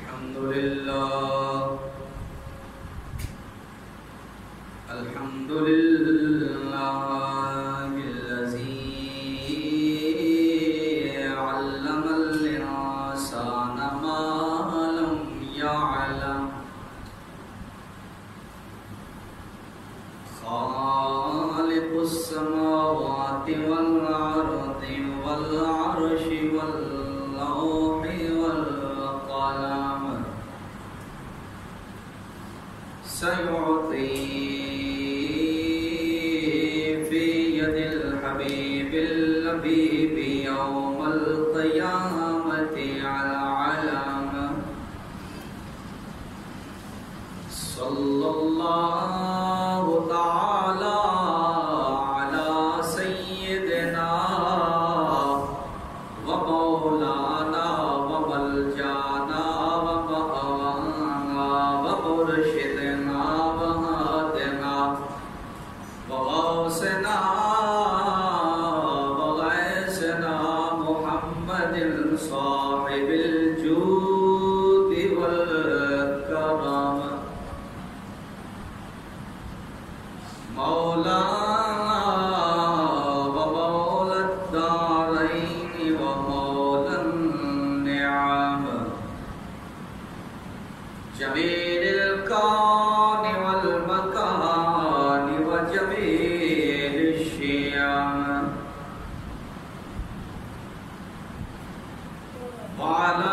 الحمد لله الذي علم الإنسان ما لم يعلم خالق السماوات والأرض والعرش واللوح والقلم سيعطي في يد الحبيب اللبيب يوم القيامة العلم صلى الله تعالى على سيدنا ومولانا وملجانا ومأوانا ومرشدنا وهادنا وغوثنا وغيثنا محمد صاحب الجود والكرم مولانا ومولى الدارين ومولى النعم جميل الكون والمكان وجميل الشيم وعلى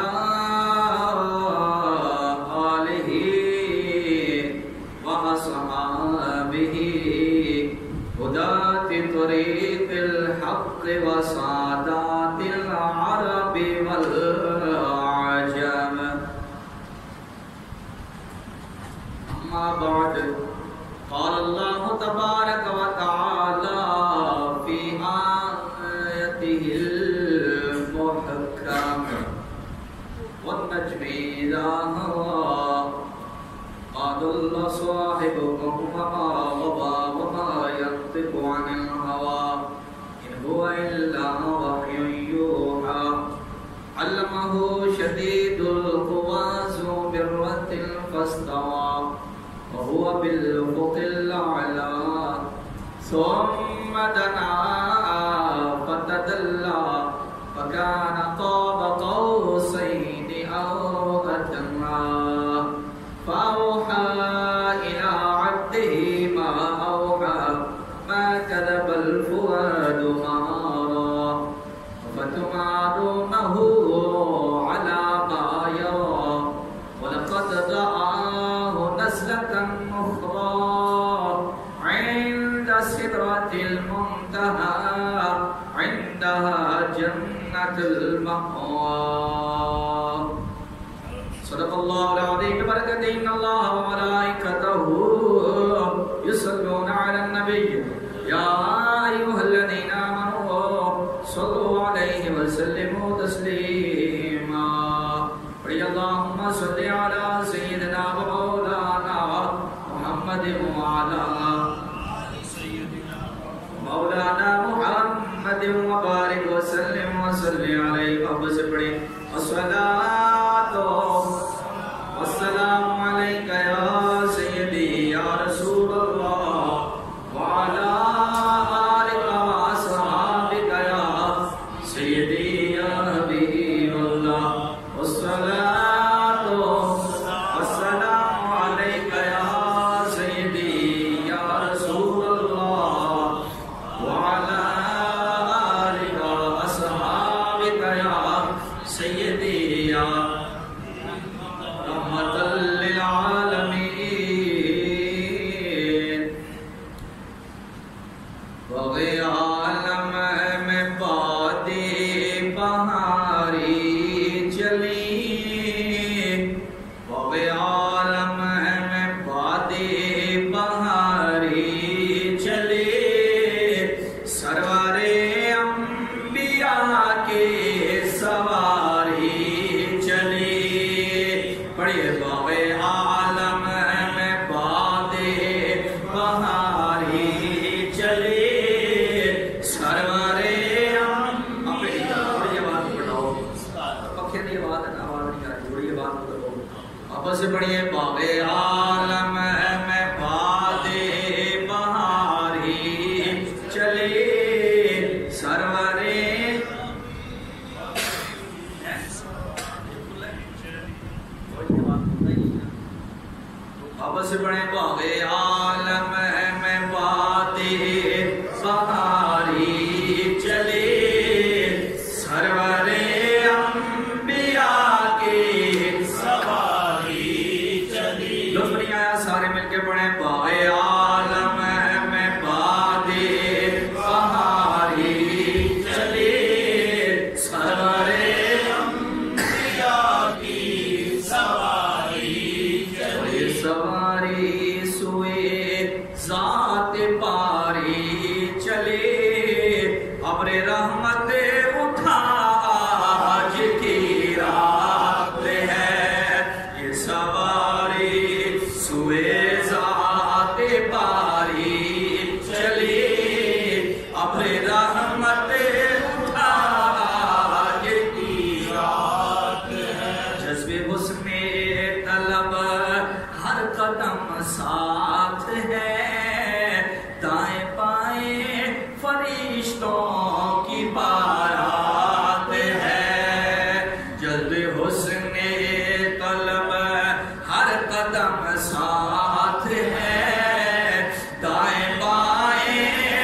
آله وأصحابه هداة طريق الحق وسادات العرب والعجم أما بعد قال الله تبارك وتعالى في آيته المحكم والنجم إذا هوى ما ضل صاحبكم وما غوى وما ينطق عن الهوى إن هو إلا وحي يوحى علمه شديد القوى ذو مرة فاستوى وهو بالأفق الأعلى ثم دنا فتدلى فكان قاب قوسين أو أدنى فأوحى إلى عبده ما أوحى ما كذب الفؤاد ما رأى أفتمارونه على ما يرى ولقد رآه نزلة أخرى عند سدرة المنتهى عندها جنة المأوى صدق الله العظيم ببركة إن الله وملائكته يصلون على النبي يا أيها الذين آمنوا صلوا عليه وسلموا تسليما اللهم صل على سيدنا ومولانا محمد وعلى مولانا محمد وبارك وسلم وصلي عليه اب سے پڑھیں الصلاۃ والسلام علیک یا سیدی یا رسول اللہ وعلى آلک واصحابک یا سیدی یا حبیب اللہ الصلاۃ والسلام علیک یا سیدی یا رسول اللہ وعلى آلک واصحابک یا سیدی یا رحمت للعالمین وغی عالم میں بادی بہاری چلی وغی عالم میں بادی بہاری چلی سرور انبیاء کی سواری چلی پڑھئے باغِ عالم میں بادِ بہاری چلی سرور اپنی آواز پڑھاؤ پکھے دی آواز اب سے پڑھیے باغ عالم میں بادے بہاری چلے سرورے اب سے پڑھیں باغ عالم میں بادے بہاری چلے سرورے انبیاء کے سواری چلی. لطف نہیں آیا؟ سارے مل کے پڑھیں باغ عالم میں بادے بہاری چلے سرورے انبیاء کی سواری چلی. سواری سوئے ذات پاری چلے ابر رحمت اٹھا آج کی رات ہے. یہ سواری سوئے ذات پاری چلے ابر رحمت اٹھا آج کی رات ہے. جذب حسن طلب ہر قدم ساتھ ہے دائیں بائیں فرشتوں کی بارات ہے. جذب حسن طلب ہر قدم ساتھ ہے دائیں بائیں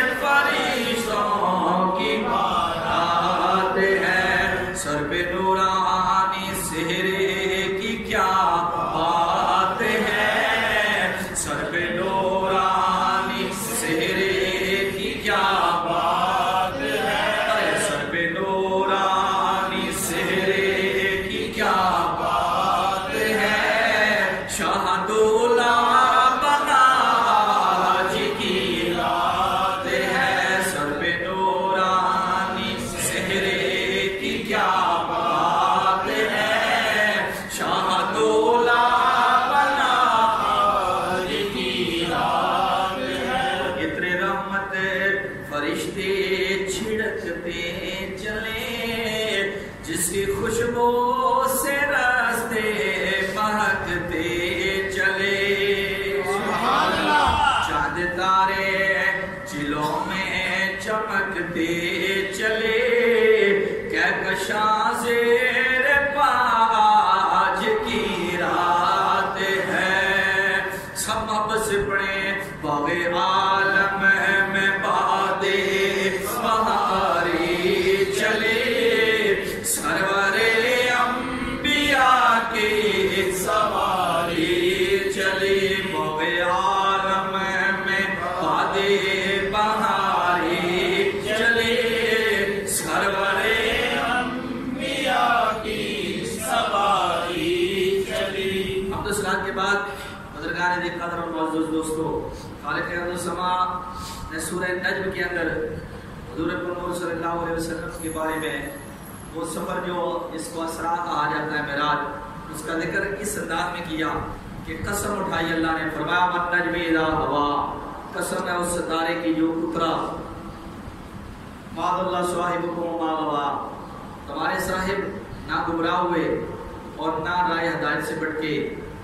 فرشتوں کی بارات ہے. سر پہ نورانی سہرے کی کیا بات ہے. سر پہ نورانی سہرے کی کیا بات ہے. سر پہ نورانی سہرے کی کیا بات ہے. شاہ دولا بنا جی کی رات ہے. سر پہ نورانی سہرے کی کیا بات ہے. شاہ دولا بنا جی کی رات ہے. اتنے رحمت فرشتے چھڑکتے چلے جس کی خوشبو سے راستے مہکتے چلے. چاند تارے چلوں میں چمکتے چلے کہکشاں زیر پاج کی رات ہے. سب اب سے پڑھیں باغ عالم میں بادے بہاری چلے سرورے انبیاء کی سواری چلی. باغ عالم میں بادے بہاری چلے سرورے انبیاء کی سواری چلی. اب تو سلام کے بعد بزرگان دین قدر اور معزز دوستو خالق ارض و سما نے سورہ نجم کے اندر حضور پاک صلی اللہ علیہ وسلم کے بارے میں وہ سفر جو اس کو اسرا کہا جاتا ہے معراج اس کا ذکر کس انداز میں کیا کہ قسم اٹھائی اللہ نے فرمایا والنجم اذا ہوا. قسم ہے اس ستارے کی جو اترا. ماذ اللہ صاحبکم ما غوا. تمہارے صاحب نہ گمراہ ہوئے اور نہ رائے ہدایت سے بھٹکے.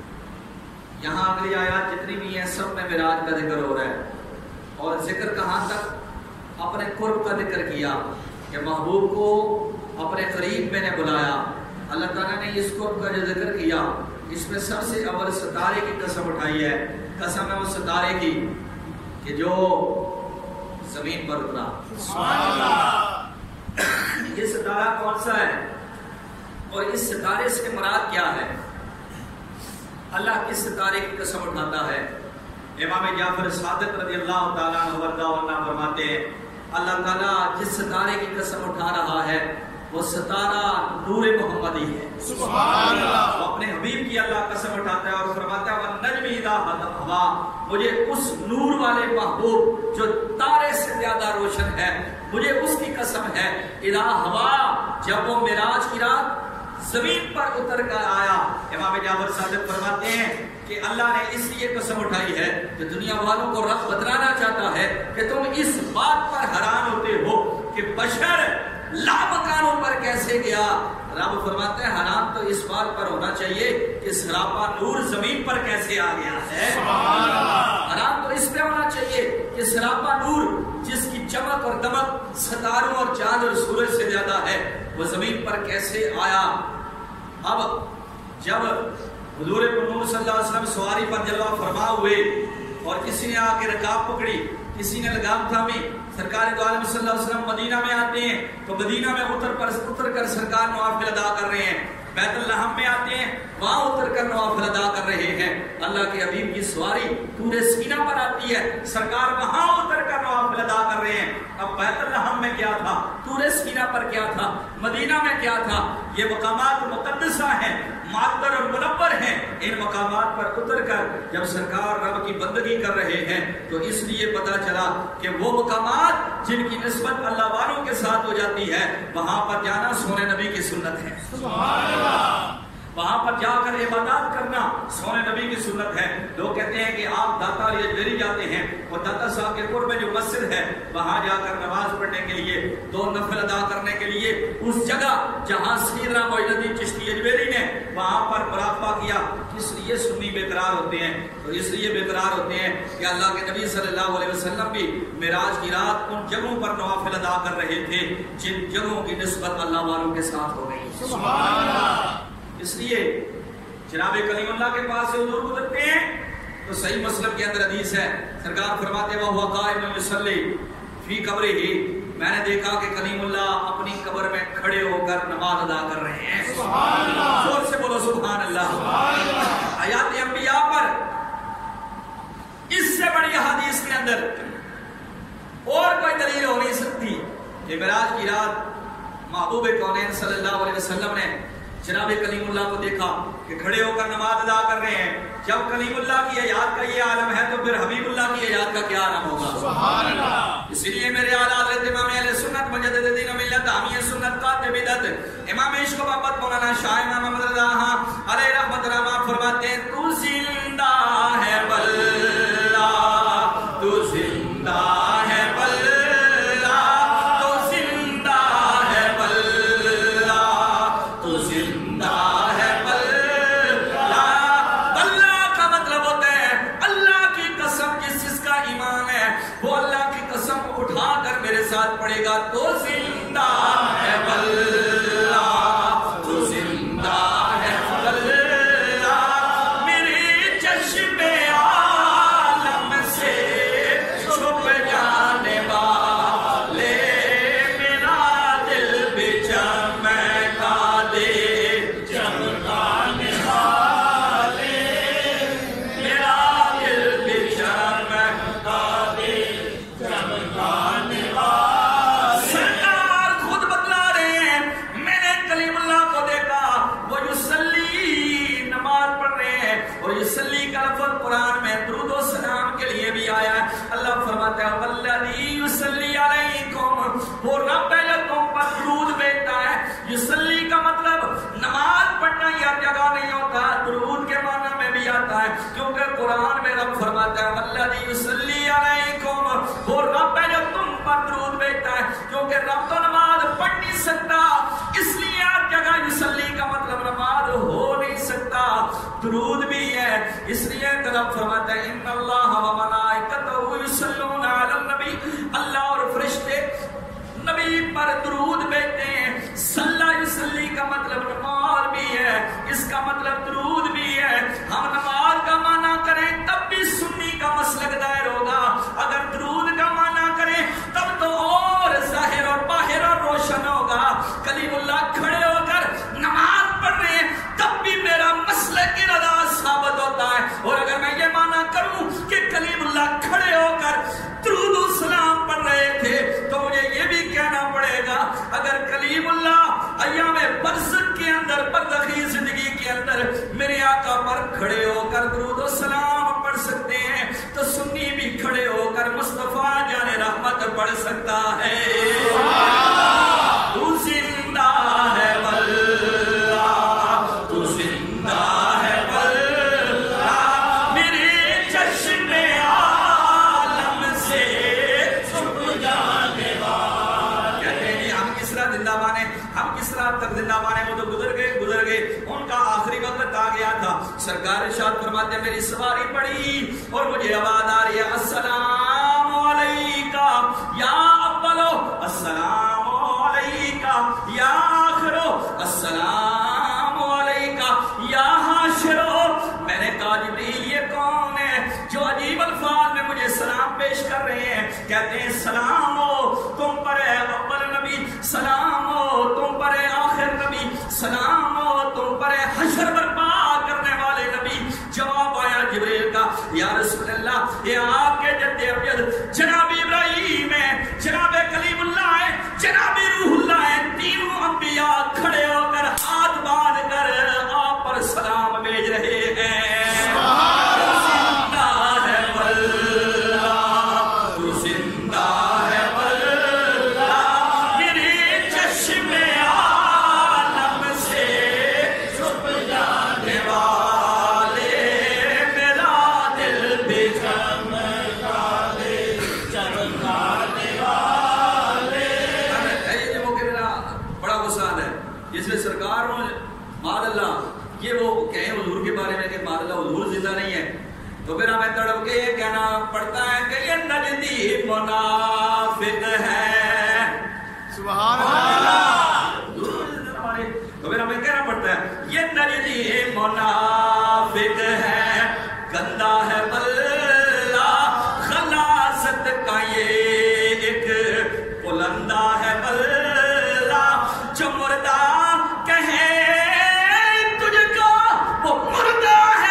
یہاں اگلی آیات جتنی بھی ہیں سب میں معراج کا ذکر ہو رہا ہے اور ذکر کہاں تک اپنے قرب کا ذکر کیا کہ محبوب کو اپنے قریب میں نے بلایا. اللہ تعالیٰ نے اس قرب کا جو ذکر کیا اس میں سب سے اول ستارے کی قسم اٹھائی ہے. قسم ہے اس ستارے کی کہ جو زمین پر اترا. سبحان اللہ. یہ ستارہ کون سا ہے اور اس ستارے سے مراد کیا ہے؟ اللہ کس ستارے کی قسم اٹھاتا ہے؟ امام جعفر صادق رضی اللہ تعالیٰ عنہ فرماتے ہیں اللہ تعالیٰ جس ستارے کی قسم اٹھا رہا ہے وہ ستارہ نور محمدی ہے. سبحان اللہ. وہ اپنے حبیب کی اللہ قسم اٹھاتا ہے اور فرماتا ہے وَالنَّجْمِ إِذَا هَوَىٰ. مجھے اس نور والے محبوب جو تارے سے زیادہ روشن ہے مجھے اس کی قسم ہے. اِذَا هَوَىٰ جب وہ معراج کی رات زمین پر اتر کر آیا. امام جعفر صادق فرماتے ہیں کہ اللہ نے اس لیے قسم اٹھائی ہے کہ دنیا والوں کو رب بتلانا چاہتا ہے کہ تم اس بات پر حیران ہوتے ہو کہ بشر لامکانوں پر کیسے گیا. رب فرماتے ہیں حرام تو اس بات پر ہونا چاہیے کہ سراپا نور زمین پر کیسے آ گیا ہے. حرام تو اس پہ ہونا چاہیے کہ سراپا نور جس کی چمک اور دمک ستاروں اور چاند اور سورج سے زیادہ ہے وہ زمین پر کیسے آیا. اب جب حضور نور صلی اللہ علیہ وسلم سواری پر جلوہ فرما ہوئے اور کسی نے آ کے رکاب پکڑی, کسی نے لگام تھامی, سرکار دو عالم صلی اللہ علیہ وسلم مدینہ میں آتے ہیں تو مدینہ میں اتر کر سرکار نوافل ادا کر رہے ہیں. بیت الحرام میں آتے ہیں, وہاں اتر کر نوافل ادا کر رہے ہیں. اللہ کے حبیب کی سواری طور سینہ پر آتی ہے, سرکار وہاں اتر کر نوافل ادا کر رہے ہیں. اب بیت الحرام میں کیا تھا, طور سینہ پر کیا تھا, مدینہ میں کیا تھا؟ یہ مقامات مقدسہ ہیں, معطر اور منور ہیں. ان مقامات پر اتر کر جب سرکار رب کی بندگی کر رہے ہیں تو اس لیے پتا چلا کہ وہ مقامات جن کی نسبت اللہ والوں کے ساتھ ہو جاتی ہے وہاں پر جانا سونے نبی کی سنت ہے. سبحان اللہ. وہاں پر جا کر عبادات کرنا سونے نبی کی سنت ہے. لوگ کہتے ہیں کہ آپ داتا یجویری جاتے ہیں, اور داتا صاحب کے قرب میں جو مسجد ہے وہاں جا کر نماز پڑھنے کے لیے, دو نفل ادا کرنے کے لیے, اس جگہ جہاں سیدنا معین الدین چشتی یجویری نے وہاں پر مراقبہ کیا. اس لیے سنی بے قرار ہوتے ہیں, تو اس لیے بے قرار ہوتے ہیں کہ اللہ کے نبی صلی اللہ علیہ وسلم بھی معراج کی رات ان جگہوں پر نوافل ادا کر رہے تھے جن جگہوں کی نسبت اللہ والوں کے ساتھ ہو گئی. سبحان اللہ. اس لیے جناب کلیم اللہ کے پاس سے حضور گزرتے ہیں تو صحیح مسلم کے اندر حدیث ہے, سرکار فرماتے ہیں وہ قائم یصلی فی قبرہ, میں نے دیکھا کہ کلیم اللہ اپنی قبر میں کھڑے ہو کر نماز ادا کر رہے ہیں. سبحان اللہ. زور سے بولو سبحان اللہ. سبحان اللہ. آیات انبیاء پر اس سے بڑی حدیث کے اندر اور کوئی دلیل ہو نہیں سکتی کہ معراج کی رات محبوب کونین صلی اللہ علیہ وسلم نے جناب کلیم اللہ کو دیکھا کہ کھڑے ہو کر نماز ادا کر رہے ہیں. جب کلیم اللہ کی حیات کا یہ عالم ہے تو پھر حبیب اللہ کی حیات کا کیا عالم ہوگا. سبحان اللہ. اسی لیے میرے اعلیٰ حضرت امام اہل سنت مجدد دین و ملت حامی سنت قاطب بدعت امام عشق و محبت مولانا شاہ امام محمد رضا علیہ رحمت اللہ فرماتے ہیں تو زندہ ہے واللہ, تو زندہ ہے پڑے گا تو زندہ ہے واللہ, تو زندہ ہے واللہ, میرے چشم عالم سے چھپ جانے والے, میرا دل بھی چمکا دے, چمکانے والے, میرا دل بھی چمکا دے, چمکانے والے. قرآن میں درود و سلام کے لیے بھی آیا ہے. اللہ فرماتا ہے والذی یصلی علیکم, وہ رب ہے جو تم پر درود بھیجتا ہے. یصلی کا مطلب نماز پڑھنا ہی ہر جگہ نہیں ہوتا, درود کے معنی میں بھی آتا ہے, کیونکہ قرآن میں رب فرماتا ہے والذی یصلی علیکم, وہ رب ہے جو تم پر درود بھیجتا ہے, کیونکہ رب تو نماز پڑھ نہیں سکتا, اس لیے ہر جگہ یصلی کا مطلب نماز ہو نہیں سکتا, درود بھی ہے. اس لیے رب فرماتا ہے ان اللہ و ملائکتہ یصلون علی النبی, اللہ اور فرشتے نبی پر درود بھیجتے ہیں. صلی یصلی کا مطلب نماز بھی ہے, اس کا مطلب درود بھی ہے. ہم نماز کا معنی کریں تب بھی سنی کا مسلک دائر ہوگا, اگر درود کا معنی کریں تب تو اور ظاہر اور باہر اور روشن ہوگا. کلیم اللہ کھڑے ہو کر نماز پڑھ رہے ہیں تب بھی میرا مسلک ارادہ ثابت ہوتا ہے, اور اگر میں یہ معنی کروں کہ کلیم اللہ کھڑے ہو کر درود و سلام پڑھ رہے تھے تو مجھے یہ بھی کہنا پڑے گا اگر کلیم اللہ ایام برزخ کے اندر, برزخی زندگی کے اندر میرے آقا پر کھڑے ہو کر درود و سلام پڑھ سکتے ہیں تو سنی بھی کھڑے ہو کر مصطفیٰ جان رحمت پڑھ سکتا ہے. تو زندہ ہے واللہ, تو زندہ ہے واللہ, میرے چشم عالم سے چھپ جانے والے. کہتے ہیں ہم کس طرح زندہ بانے, ہم کس طرح تک زندہ بانے, وہ تو سرکار ارشاد فرماتے ہیں میری سواری پڑی اور مجھے آواز آ رہی ہے السلام علیکہ یا اولو، السلام علیکہ یا آخرو، السلام علیکہ یا حاشرو۔ میں نے کہا جبریل یہ کون ہے جو عجیب الفاظ میں مجھے سلام پیش کر رہے ہیں؟ کہتے ہیں سلام ہو تم پر اول نبی، سلام ہو تم پر آخر نبی، سلام ہو تم پر حشر برپا کرنے والے نبی۔ جواب آیا جبریل کا یا رسول اللہ یہ آپ کے جد ابجد جناب ابراہیم ہے، جناب کلیم اللہ ہے، جناب روح اللہ ہے، تینوں انبیاء کھڑے ہو کر ہاتھ باندھ کر آپ پر سلام بھیج رہے ہیں۔ تو پھر ہمیں تڑپ کے یہ کہنا پڑتا ہے کہ یہ نجدی منافق ہے، سبحان اللہ۔ تو پھر ہمیں کہنا پڑتا ہے یہ نجدی منافق ہے، گندا ہے بلّہ خلاصت کا یہ ایک بلندہ ہے بلّہ، جو مردہ کہے تجھ کو وہ مردہ ہے،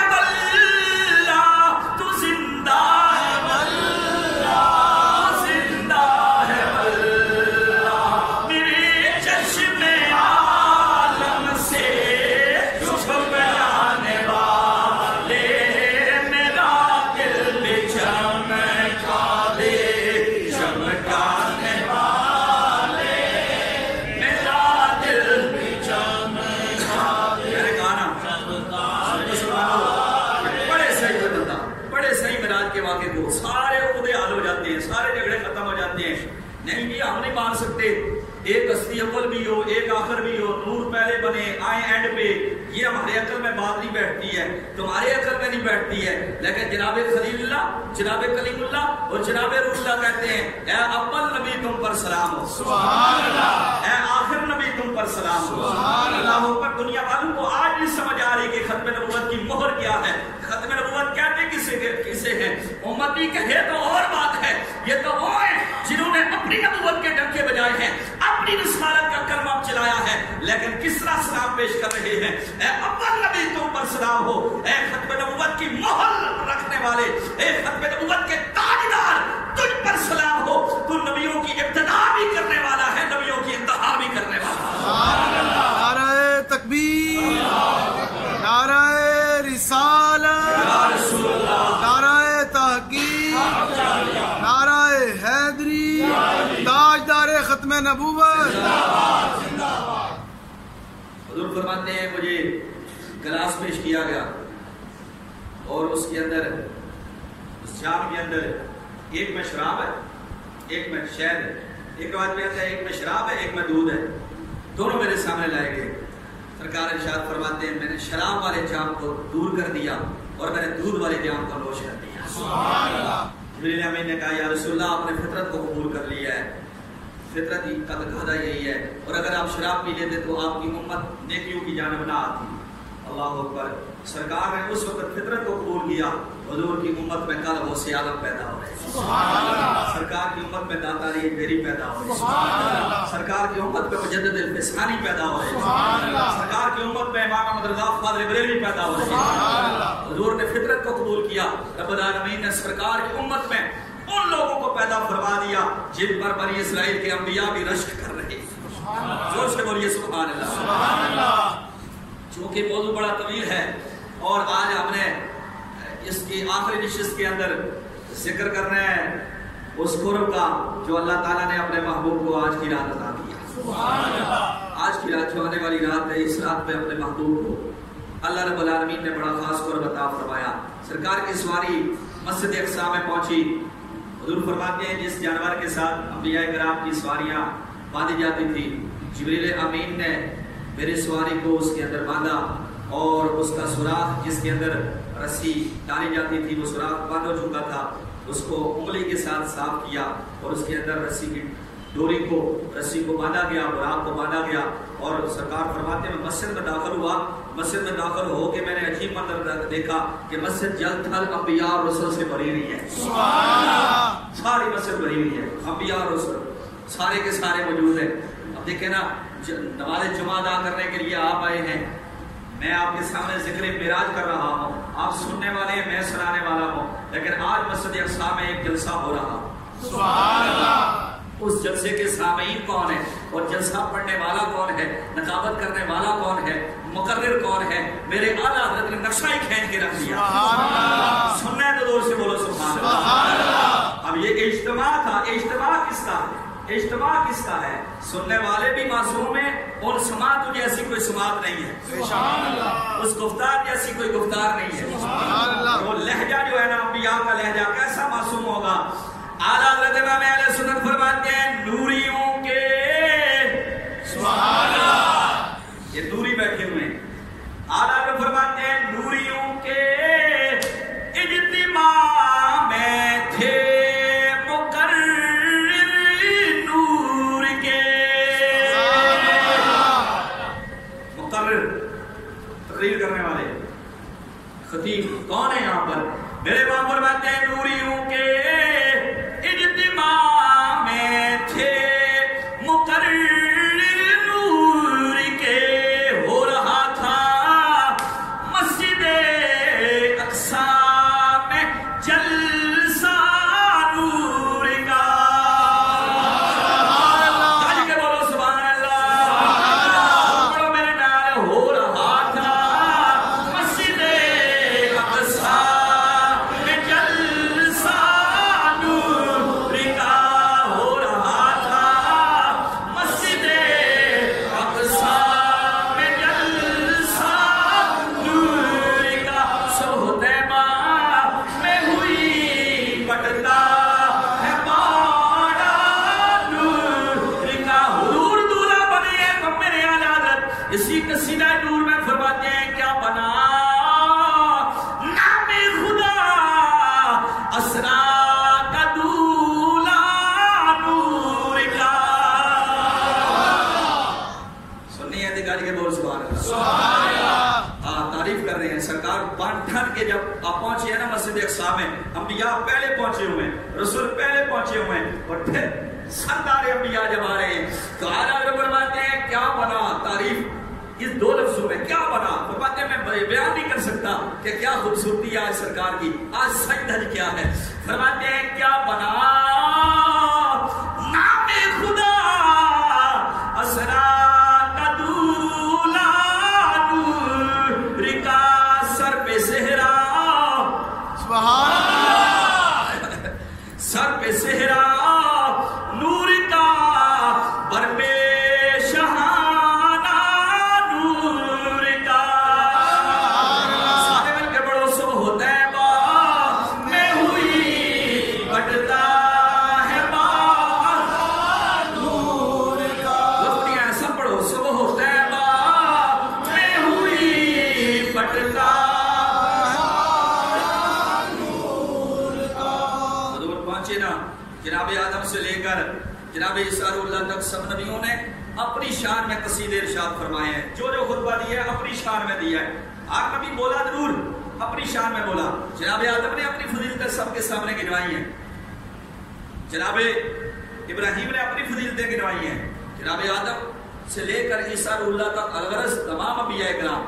ایک اصلی اول بھی ہو ایک آخر بھی ہو، نور پہلے بنے آئے اینڈ پہ، یہ ہمارے عقل میں بات نہیں بیٹھتی ہے، تمہارے عقل میں نہیں بیٹھتی ہے۔ لیکن جناب خلیل اللہ، جناب کلیم اللہ اور جناب روح اللہ کہتے ہیں اے اول نبی تم پر سلام ہو، سبحان اللہ، اے آخر نبی تم پر سلام ہو، سبحان اللہ۔ اوپر دنیا والوں کو آج نہیں سمجھ آ رہی کہ ختم نبوت کی مہر کیا ہے، ختم نبوت کہتے کسے ہیں؟ امتی کہے تو اور بات ہے، یہ تو وہ ہیں جنہوں نے اپنی نبوت کے ڈنکے بجائے ہیں، اپنی رسالت کا کلمہ چلایا ہے، لیکن کس طرح سلام پیش کر رہے ہیں؟ اے اول نبی تم پر سلام ہو، اے ختم نبوت کی مہر رکھنے والے، اے ختم نبوت کے تاجدار، تجھ پر سلام ہو، تو نبیوں کی ابتدا بھی کرنے والا ہے، نبیوں کی انتہا بھی کرنے والا ہے۔ نعرہ تکبیر، نعرہ رسالت، نعرہ تحقیق، نعرہ حیدری، تاجدار ختم نبوت۔ حضور فرماتے ہیں مجھے گلاس پیش کیا گیا اور اس کے اندر، اس جام کے اندر ایک میں شراب ہے، ایک میں شہد ہے، ایک بات میں آتا ہے ایک میں شراب ہے، ایک میں دودھ ہے، دونوں میرے سامنے لائے گئے۔ سرکار ارشاد فرماتے ہیں میں نے شراب والے جام کو دور کر دیا اور میں نے دودھ والے جام کو نوش کر دیا، سبحان اللہ۔ جبریل امین نے کہا یا رسول اللہ آپ نے فطرت کو قبول کر لیا ہے، فطرت ہی کا تقاضا یہی ہے، اور اگر آپ شراب پی لیتے تو آپ کی امت نیکیوں کی جانب نہ آتی۔ اللہ اکبر۔ سرکار نے اس وقت فطرت کو قبول کیا، حضور کی امت میں کل وہ سیالم پیدا ہو رہے، سبحان اللہ۔ سرکار کی امت میں داتا علی بیری پیدا ہو رہے، سبحان اللہ۔ سرکار کی امت میں مجدد الفسانی پیدا ہو رہے، سبحان اللہ۔ سرکار کی امت میں امام احمد رضا فاضل بریلوی پیدا ہو رہے، سبحان اللہ۔ حضور نے فطرت کو قبول کیا، رب العالمین نے سرکار کی امت میں ان لوگوں کو پیدا فرما دیا جن پر بنی اسرائیل کے انبیاء بھی رشک کر رہے، زور سے بولیے سبحان اللہ، سبحان اللہ۔ چونکہ موضوع بڑا طویل ہے اور آج ہم نے اس کی آخری نشست کے اندر ذکر کرنا ہے اس قرب کا جو اللہ تعالیٰ نے اپنے محبوب کو آج کی رات عطا کیا، سبحان اللہ۔ آج کی رات جو آنے والی رات ہے، اس رات میں اپنے محبوب کو اللہ رب العالمین نے بڑا خاص قرب عطا فرمایا۔ سرکار کی سواری مسجد اقصی میں پہنچی، حضور فرماتے ہیں جس جانور کے ساتھ انبیاء کرام کی سواریاں باندھی جاتی تھی، جبریل امین نے میری سواری کو اس کے اندر باندھا اور اس کا سوراخ جس کے اندر رسی ڈالی جاتی تھی وہ سوراخ بند ہو چکا تھا، اس کو انگلی کے ساتھ صاف کیا اور اس کے اندر رسی کی ڈوری کو رسی کو باندھا گیا، براق کو باندھا گیا، اور سرکار فرماتے ہیں مسجد میں داخل ہوا، مسجد میں داخل ہو کے میں نے عجیب منظر دیکھا کہ مسجد جل تھل انبیاء اور رسول سے بھری ہوئی ہے، ساری مسجد بھری ہوئی ہے، انبیاء اور رسول سارے کے سارے موجود ہیں۔ اب دیکھیں نا، نماز جمعہ ادا کرنے کے لیے آپ آئے ہیں، میں آپ کے سامنے ذکر معراج کر رہا ہوں، آپ سننے والے ہیں، میں سنانے والا ہوں، لیکن آج مسجد اقصی میں ایک جلسہ ہو رہا۔ سبحان اللہ۔ اس جلسے کے سامعین کون ہے اور جلسہ پڑھنے والا کون ہے، نقابت کرنے والا کون ہے، مقرر کون ہے؟ میرے اعلیٰ حضرت نے نقشہ ہی کھینچ کے رکھ دیا۔ سننا ہے تو دور سے بولو سبحان اللہ۔ اب یہ اجتماع تھا، اجتماع کس کا ہے؟ اجتماع کس کا ہے؟ سننے والے بھی معصوم ہیں اور سماعت جیسی کوئی سماعت نہیں ہے، اس گفتار جیسی کوئی گفتار نہیں ہے۔ وہ لہجہ جو ہے نا انبیاء کا لہجہ کیسا معصوم ہوگا؟ اعلیٰ حضرت امام اہل سنت فرماتے ہیں نوریوں کے، سبحان اللہ، یہ نوری بیٹھے ہوئے ہیں، اعلیٰ حضرت فرماتے ہیں نوریوں کے اجتماع میں تھے تقریر کرنے والے خطیب کون ہے یہاں پر؟ میرے امام فرماتے ہیں نوریوں کے اجتماع میں تھے مقرر نور کے، ہو رہا تھا مسجد اقصی میں جلسہ نور کا۔ تاج کے بولو سبحان اللہ، بڑو میرے نال ہو رہا تھا مسجد اقصی میں جلسہ نور کا، ہو رہا تھا مسجد اقصی میں جلسہ نور کا، صبح طیبہ میں ہوئی بٹتا ہے باڑا نور کا۔ حضور دولہا بنے ہیں تو میرے اعلیٰ حضرت اسی قصیدہ نور میں فرماتے ہیں کیا بنا نام خدا اسرا کا دولہا نور کا۔ سننی ہے دکھاڑی کے بول سبحان اللہ، تعریف کر رہے ہیں سرکار پانٹھن کے جب آپ پہنچے ہیں نا مسجد اقصی میں، انبیاء پہلے پہنچے ہوئے ہیں، رسول پہلے پہنچے ہوئے ہیں، اور پھر سردار انبیاء جب آ رہے ہیں تو اعلیٰ حضرت فرماتے ہیں کیا بنا، تعریف اس دو لفظوں میں کیا بنا، فرماتے ہیں میں بیان نہیں کر سکتا کہ کیا خوبصورتی ہے آج سرکار کی، آج سچ دھج کیا ہے۔ فرماتے ہیں کیا بنا نام خدا اسرا کا دولہا نور کا، سر پہ صحرا، سبحان اللہ، سر پہ صحرا نور کا، بر پہ شہانہ نور کا، سارے مل کے بڑو صبح طیبہ میں ہوئی بٹتا ہے باڑا نور کا، لفظیاں ایسا پڑھو صبح طیبہ میں ہوئی بٹتا پہنچے نا، جناب آدم سے لے کر جناب عیسیٰ اللہ تک سب نبیوں نے اپنی شان میں قصیدے ارشاد فرمائے ہیں، جو جو خطبہ دیا ہے اپنی شان میں دیا ہے، آپ کبھی بولا ضرور اپنی شان میں بولا۔ جناب آدم نے اپنی فضیلتیں سب کے سامنے گنوائی ہیں، جناب ابراہیم نے اپنی فضیلتیں گنوائی ہیں، جناب آدم سے لے کر عیسیٰ اللہ تک الغرض تمام انبیاء کرام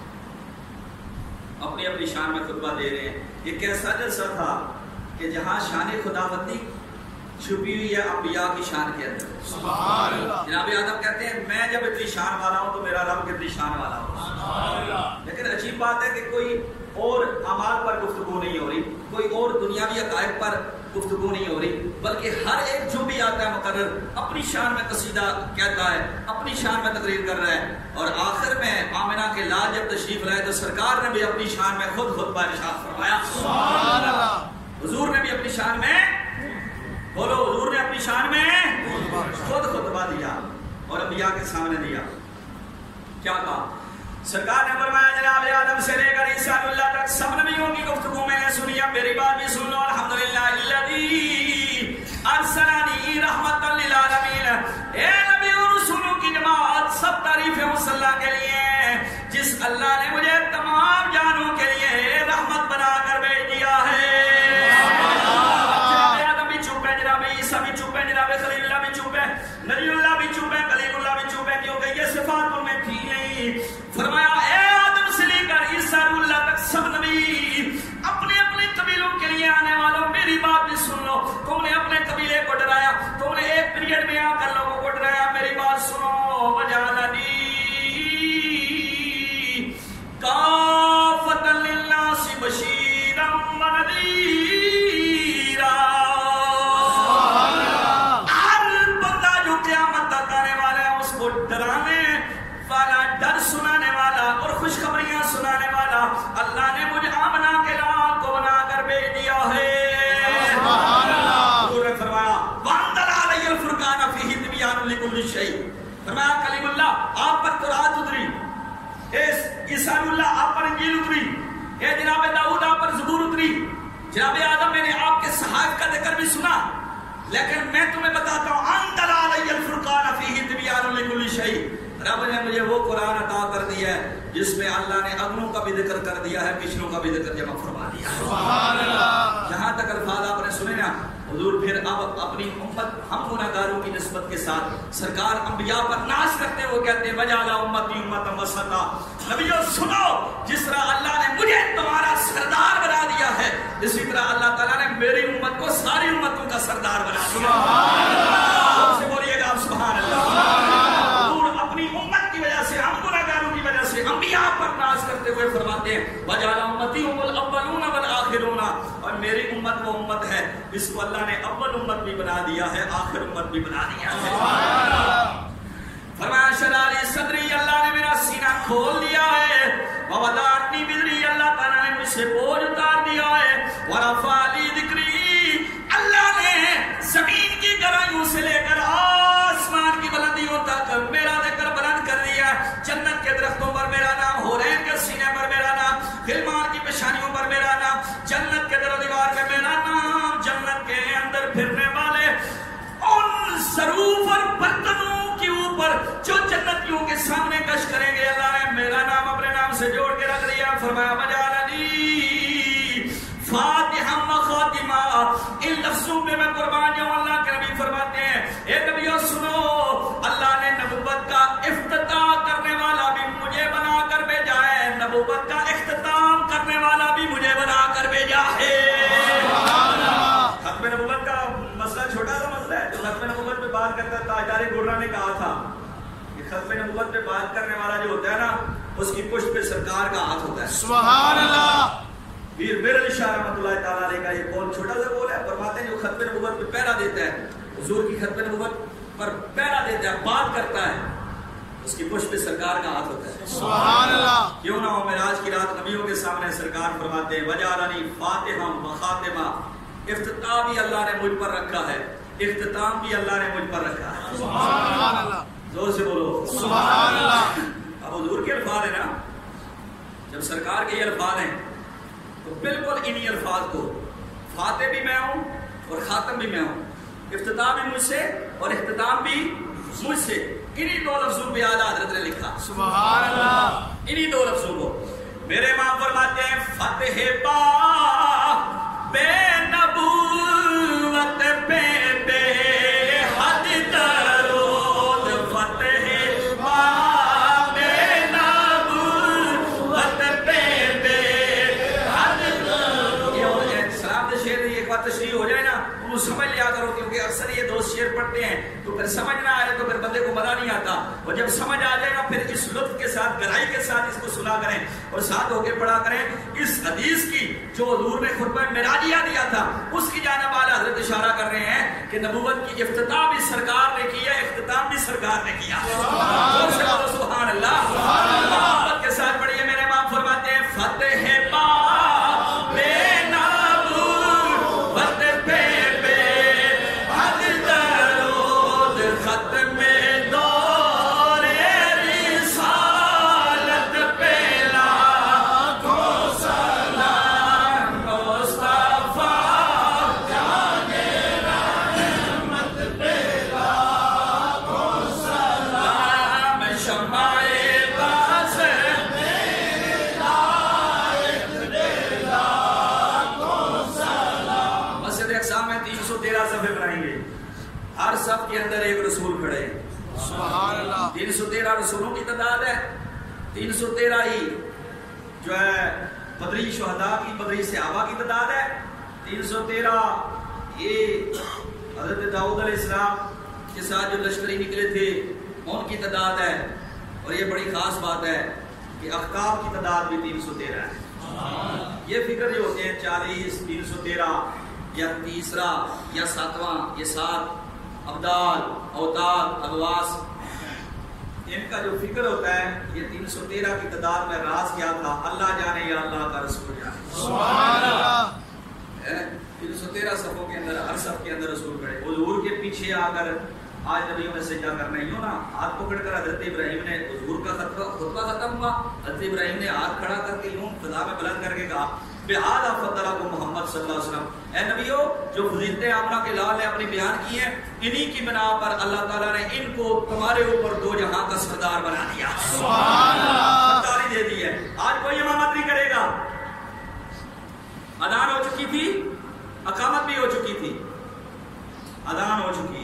اپنی اپنی شان میں خطبہ دے رہے ہیں۔ یہ کیسا جلسہ تھا کہ جہاں شان خداوندی چھپی ہوئی ہے انبیاء کی شان کے اندر، سبحان اللہ۔ جناب آدم کہتے ہیں میں جب اتنی شان والا ہوں تو میرا رب کتنی شان والا ہو، سبحان اللہ۔ لیکن عجیب بات ہے کہ کوئی اور اعمال پر گفتگو نہیں ہو رہی، کوئی اور دنیاوی عقائد پر گفتگو نہیں ہو رہی، بلکہ ہر ایک جو بھی آتا ہے مقرر اپنی شان میں قصیدہ کہتا ہے، اپنی شان میں تقریر کر رہا ہے، اور آخر میں آمنہ کے لال جب تشریف لائے تو سرکار نے بھی اپنی شان میں خود خطبہ ارشاد فرمایا، سبحان اللہ۔ حضور نے بھی اپنی شان میں، بولو حضور نے اپنی شان میں خود خطبہ دیا اور انبیاء کے سامنے دیا۔ کیا کہا؟ سرکار نے فرمایا جناب آدم سے لے کر عیسیٰ اللہ تک سب نبیوں کی گفتگو میں نے سنی، اب میری بات بھی سن لو۔ الحمدللہ الذی ارسلنی رحمۃ للعالمین، اے نبی اور رسولوں کی جماعت، سب تعریفیں اس اللہ کے لیے جس اللہ نے مجھے تمام جانوں کے لیے رحمت بنا کر بھیج دیا ہے۔ جناب آدم بھی چپ ہے، جناب عیسیٰ بھی چپ ہے، جناب خلیل اللہ بھی چپ ہے، نبی اللہ بھی چپ ہے، کلیم اللہ بھی چپ ہے، کیونکہ یہ صفات ان میں تھی نہیں۔ فرمایا اے آدم سے لے کر عیسیٰ اللہ تک سب نبی اپنے اپنے قبیلوں کے لیے آنے والوں میری بات بھی سن لو۔ تم نے اپنے قبیلے کو ڈرایا، تم نے ایک پیریڈ میں آ کر لوگوں کو ڈرایا، میری بات سنو۔ وجعلنی کافۃ للناس بشیرا ونذیرا، ہر بندہ جو قیامت تک آنے والا ہے اس کو ڈرانے والا، ڈر سنانے والا اور خوشخبریاں سنانے والا اللہ نے مجھے آمنہ کے لال کو بنا کر بھیج دیا ہے۔ حضور نے فرمایا وَأَنزَلَ عَلَيَّ الْفُرْقَانَ فِيهِ تِبْيَانٌ لِكُلِّ شَيْءٍ، فرمایا کلیم اللہ آپ پر تورات اتری، عیسیٰ اللہ آپ پر انجیل اتری، اے جناب داؤد آپ پر زبور اتری، جناب آدم میں نے آپ کے صحائف کا ذکر بھی سنا، لیکن میں تمہیں بتاتا ہوں أَنزَلَ عَلَيَّ الْفُرْقَانَ فِيهِ تِبْيَانٌ لِكُلِّ شَيْءٍ، رب نے مجھے وہ قرآن عطا کر دیا ہے جس میں اللہ نے اگلوں کا بھی ذکر کر دیا ہے، پچھلوں کا بھی ذکر جمع فرما دیا ہے۔ سبحان اللہ۔ جہاں تک الفاظ آپ نے سنے نا حضور، پھر اب اپنی امت ہم گناہگاروں کی نسبت کے ساتھ سرکار انبیاء پر ناز کرتے ہوئے کہتے ہیں وجعل امتی امۃ وسطا، نبیوں سنو جس طرح اللہ نے مجھے تمہارا سردار بنا دیا ہے اسی طرح اللہ تعالیٰ نے میری امت کو ساری امتوں کا سردار بنا دیا۔ سبحان اللہ۔ سے بولیے گا آپ سبحان اللہ۔ اپنی امت کی وجہ سے، ہم گناہگاروں کی وجہ سے انبیاء پر ناز کرتے ہوئے فرماتے ہیں وَجَعَلَ أُمَّتِي هُمُ الْأَوَّلُونَ وَالْآخِرُونَ، اور میری امت وہ امت ہے اس کو اللہ نے اول امت بھی بنا دیا ہے، آخر امت بھی بنا دیا ہے۔ فرمایا شرح لی صدری، اللہ نے میرا سینہ کھول دیا ہے، وَوَضَعَنِّي وِزْرِي، اللہ تعالیٰ نے مجھ سے بوجھ اتار دیا ہے، وَرَفَعَ لِي ذِکْرِی، اللہ نے زمین کی گہرائیوں سے لے کر آسمان کی بلندیوں تک میرا ذکر بلند کر دیا، جنت کے درختوں پر میرا نام، حورین کے سینے پر میرا نام، غلمان کی پیشانیوں پر میرا نام، جنت کے در و دیوار پہ میرا نام، جنت کے اندر پھرنے والے ان ظروف اور برتنوں کے اوپر جو جنتیوں کے سامنے کش کریں گے اللہ نے میرا نام اپنے نام سے جوڑ کے رکھ دیا۔ فرمایا وجعلنی فاتحا و خاتمہ، ان لفظوں پہ میں قربان جاؤں۔ اللہ کے نبی فرماتے ہیں اے نبیوں سنو، اللہ نے نبوت کا افتتاح کرنے والا بھی مجھے بنا کر بھیجا ہے، نبوت کا اختتام کرنے والا بھی مجھے بنا کر بھیجا ہے۔ ختم نبوت کا مسئلہ چھوٹا سا مسئلہ ہے، جو ختم نبوت پہ بات کرتا ہے تاجدار گررہ نے کہا تھا کہ ختم نبوت پہ بات کرنے والا جو ہوتا ہے نا اس کی پشت پہ سرکار کا ہاتھ ہوتا ہے۔ سبحان اللہ۔ پیر میر علی شاہ رحمۃ اللہ تعالیٰ علیہ کا یہ قول چھوٹا سا قول ہے، فرماتے ہیں جو ختم نبوت پہ پہرا دیتا ہے، حضور کی ختم نبوت پر پہرا دیتا ہے، بات کرتا ہے، اس کی پشت پہ سرکار کا ہاتھ ہوتا ہے۔ سبحان اللہ۔ کیوں نہ ہو معراج کی رات نبیوں کے سامنے سرکار فرماتے ہیں وجعلنی فاتحا و خاتمہ، افتتاح بھی اللہ نے مجھ پر رکھا ہے، اختتام بھی اللہ نے مجھ پر رکھا ہے۔ سبحان اللہ۔ زور سے بولو سبحان اللہ۔ اب حضور کے الفاظ ہیں نا، جب سرکار کے یہ الفاظ ہیں تو بالکل انہی الفاظ کو، فاتح بھی میں ہوں اور خاتم بھی میں ہوں، افتتاح بھی مجھ سے اور اختتام بھی مجھ سے، انہی دو لفظوں پہ اعلیٰ حضرت نے لکھا۔ سبحان اللہ۔ انہی دو لفظوں کو میرے امام فرماتے ہیں فتح با بے نبوت پہ بے حد درود، فتح با بے نبوت پہ بے حد درود۔ یہ سلام دے شعر ایک بات تشریح ہو جائے نا وہ سمجھ لیا کرو، کیونکہ اکثر یہ دوست شعر پڑھتے ہیں تو پھر سمجھ نہ آئے تو پھر بندے کو مزہ نہیں آتا، اور جب سمجھ آ جائے گا پھر اس لطف کے ساتھ گہرائی کے ساتھ اس کو سنا کریں اور ساتھ ہو کے پڑھا کریں۔ اس حدیث کی جو حضور نے خطبہ معراجیہ دیا تھا اس کی جانب اعلیٰ حضرت اشارہ کر رہے ہیں کہ نبوت کی افتتاح بھی سرکار نے کیا، اختتام بھی سرکار نے کیا۔ سبحان اللہ۔ محبت کے ساتھ پڑھیے، میرے امام فرماتے ہیں فتح با بے ختم دور رسالت صف کے اندر ایک رسول کھڑے ہیں. سبحان اللہ. 313 رسولوں کی تعداد ہے. 313 ہی جو ہے بدری شہداء کی، بدری صحابہ کی تعداد ہے. 313 یہ حضرت داؤد علیہ السلام کے ساتھ جو لشکری نکلے تھے ان کی تعداد ہے. اور یہ بڑی خاص بات ہے کہ اخطاب کی تعداد بھی 313 ہے. یہ فکر جو ہوتے ہیں 40 313 یا تیسرا یا ساتواں، یہ 7 ابدال اوتاد اغواس، ان کا جو فکر ہوتا ہے یہ 313 کی تعداد میں راز کیا تھا اللہ جانے یا اللہ کا رسول جانے. سبحان اللہ. 313 صفوں کے اندر، ہر صف کے اندر رسول کھڑے. حضور کے پیچھے آ کر آج نبیوں میں سجدہ کرنا ہی ہو نا، ہاتھ پکڑ کر حضرت ابراہیم نے حضور کا خطبہ ختم ہوا، حضرت ابراہیم نے ہاتھ کھڑا کر کے یوں خدا میں بلند کر کے کہا بہذا فضلکم محمد صلی اللہ علیہ وسلم. اے نبیو، جو فضیلتیں آمنہ کے لال نے اپنی بیان کی ہیں انہی کی بنا پر اللہ تعالیٰ نے ان کو تمہارے اوپر 2 جہاں کا سردار بنا دیا. سبحان اللہ. سرداری دے دی ہے. آج کوئی امامت نہیں کرے گا. اذان ہو چکی تھی، اقامت بھی ہو چکی تھی، اذان ہو چکی ہے.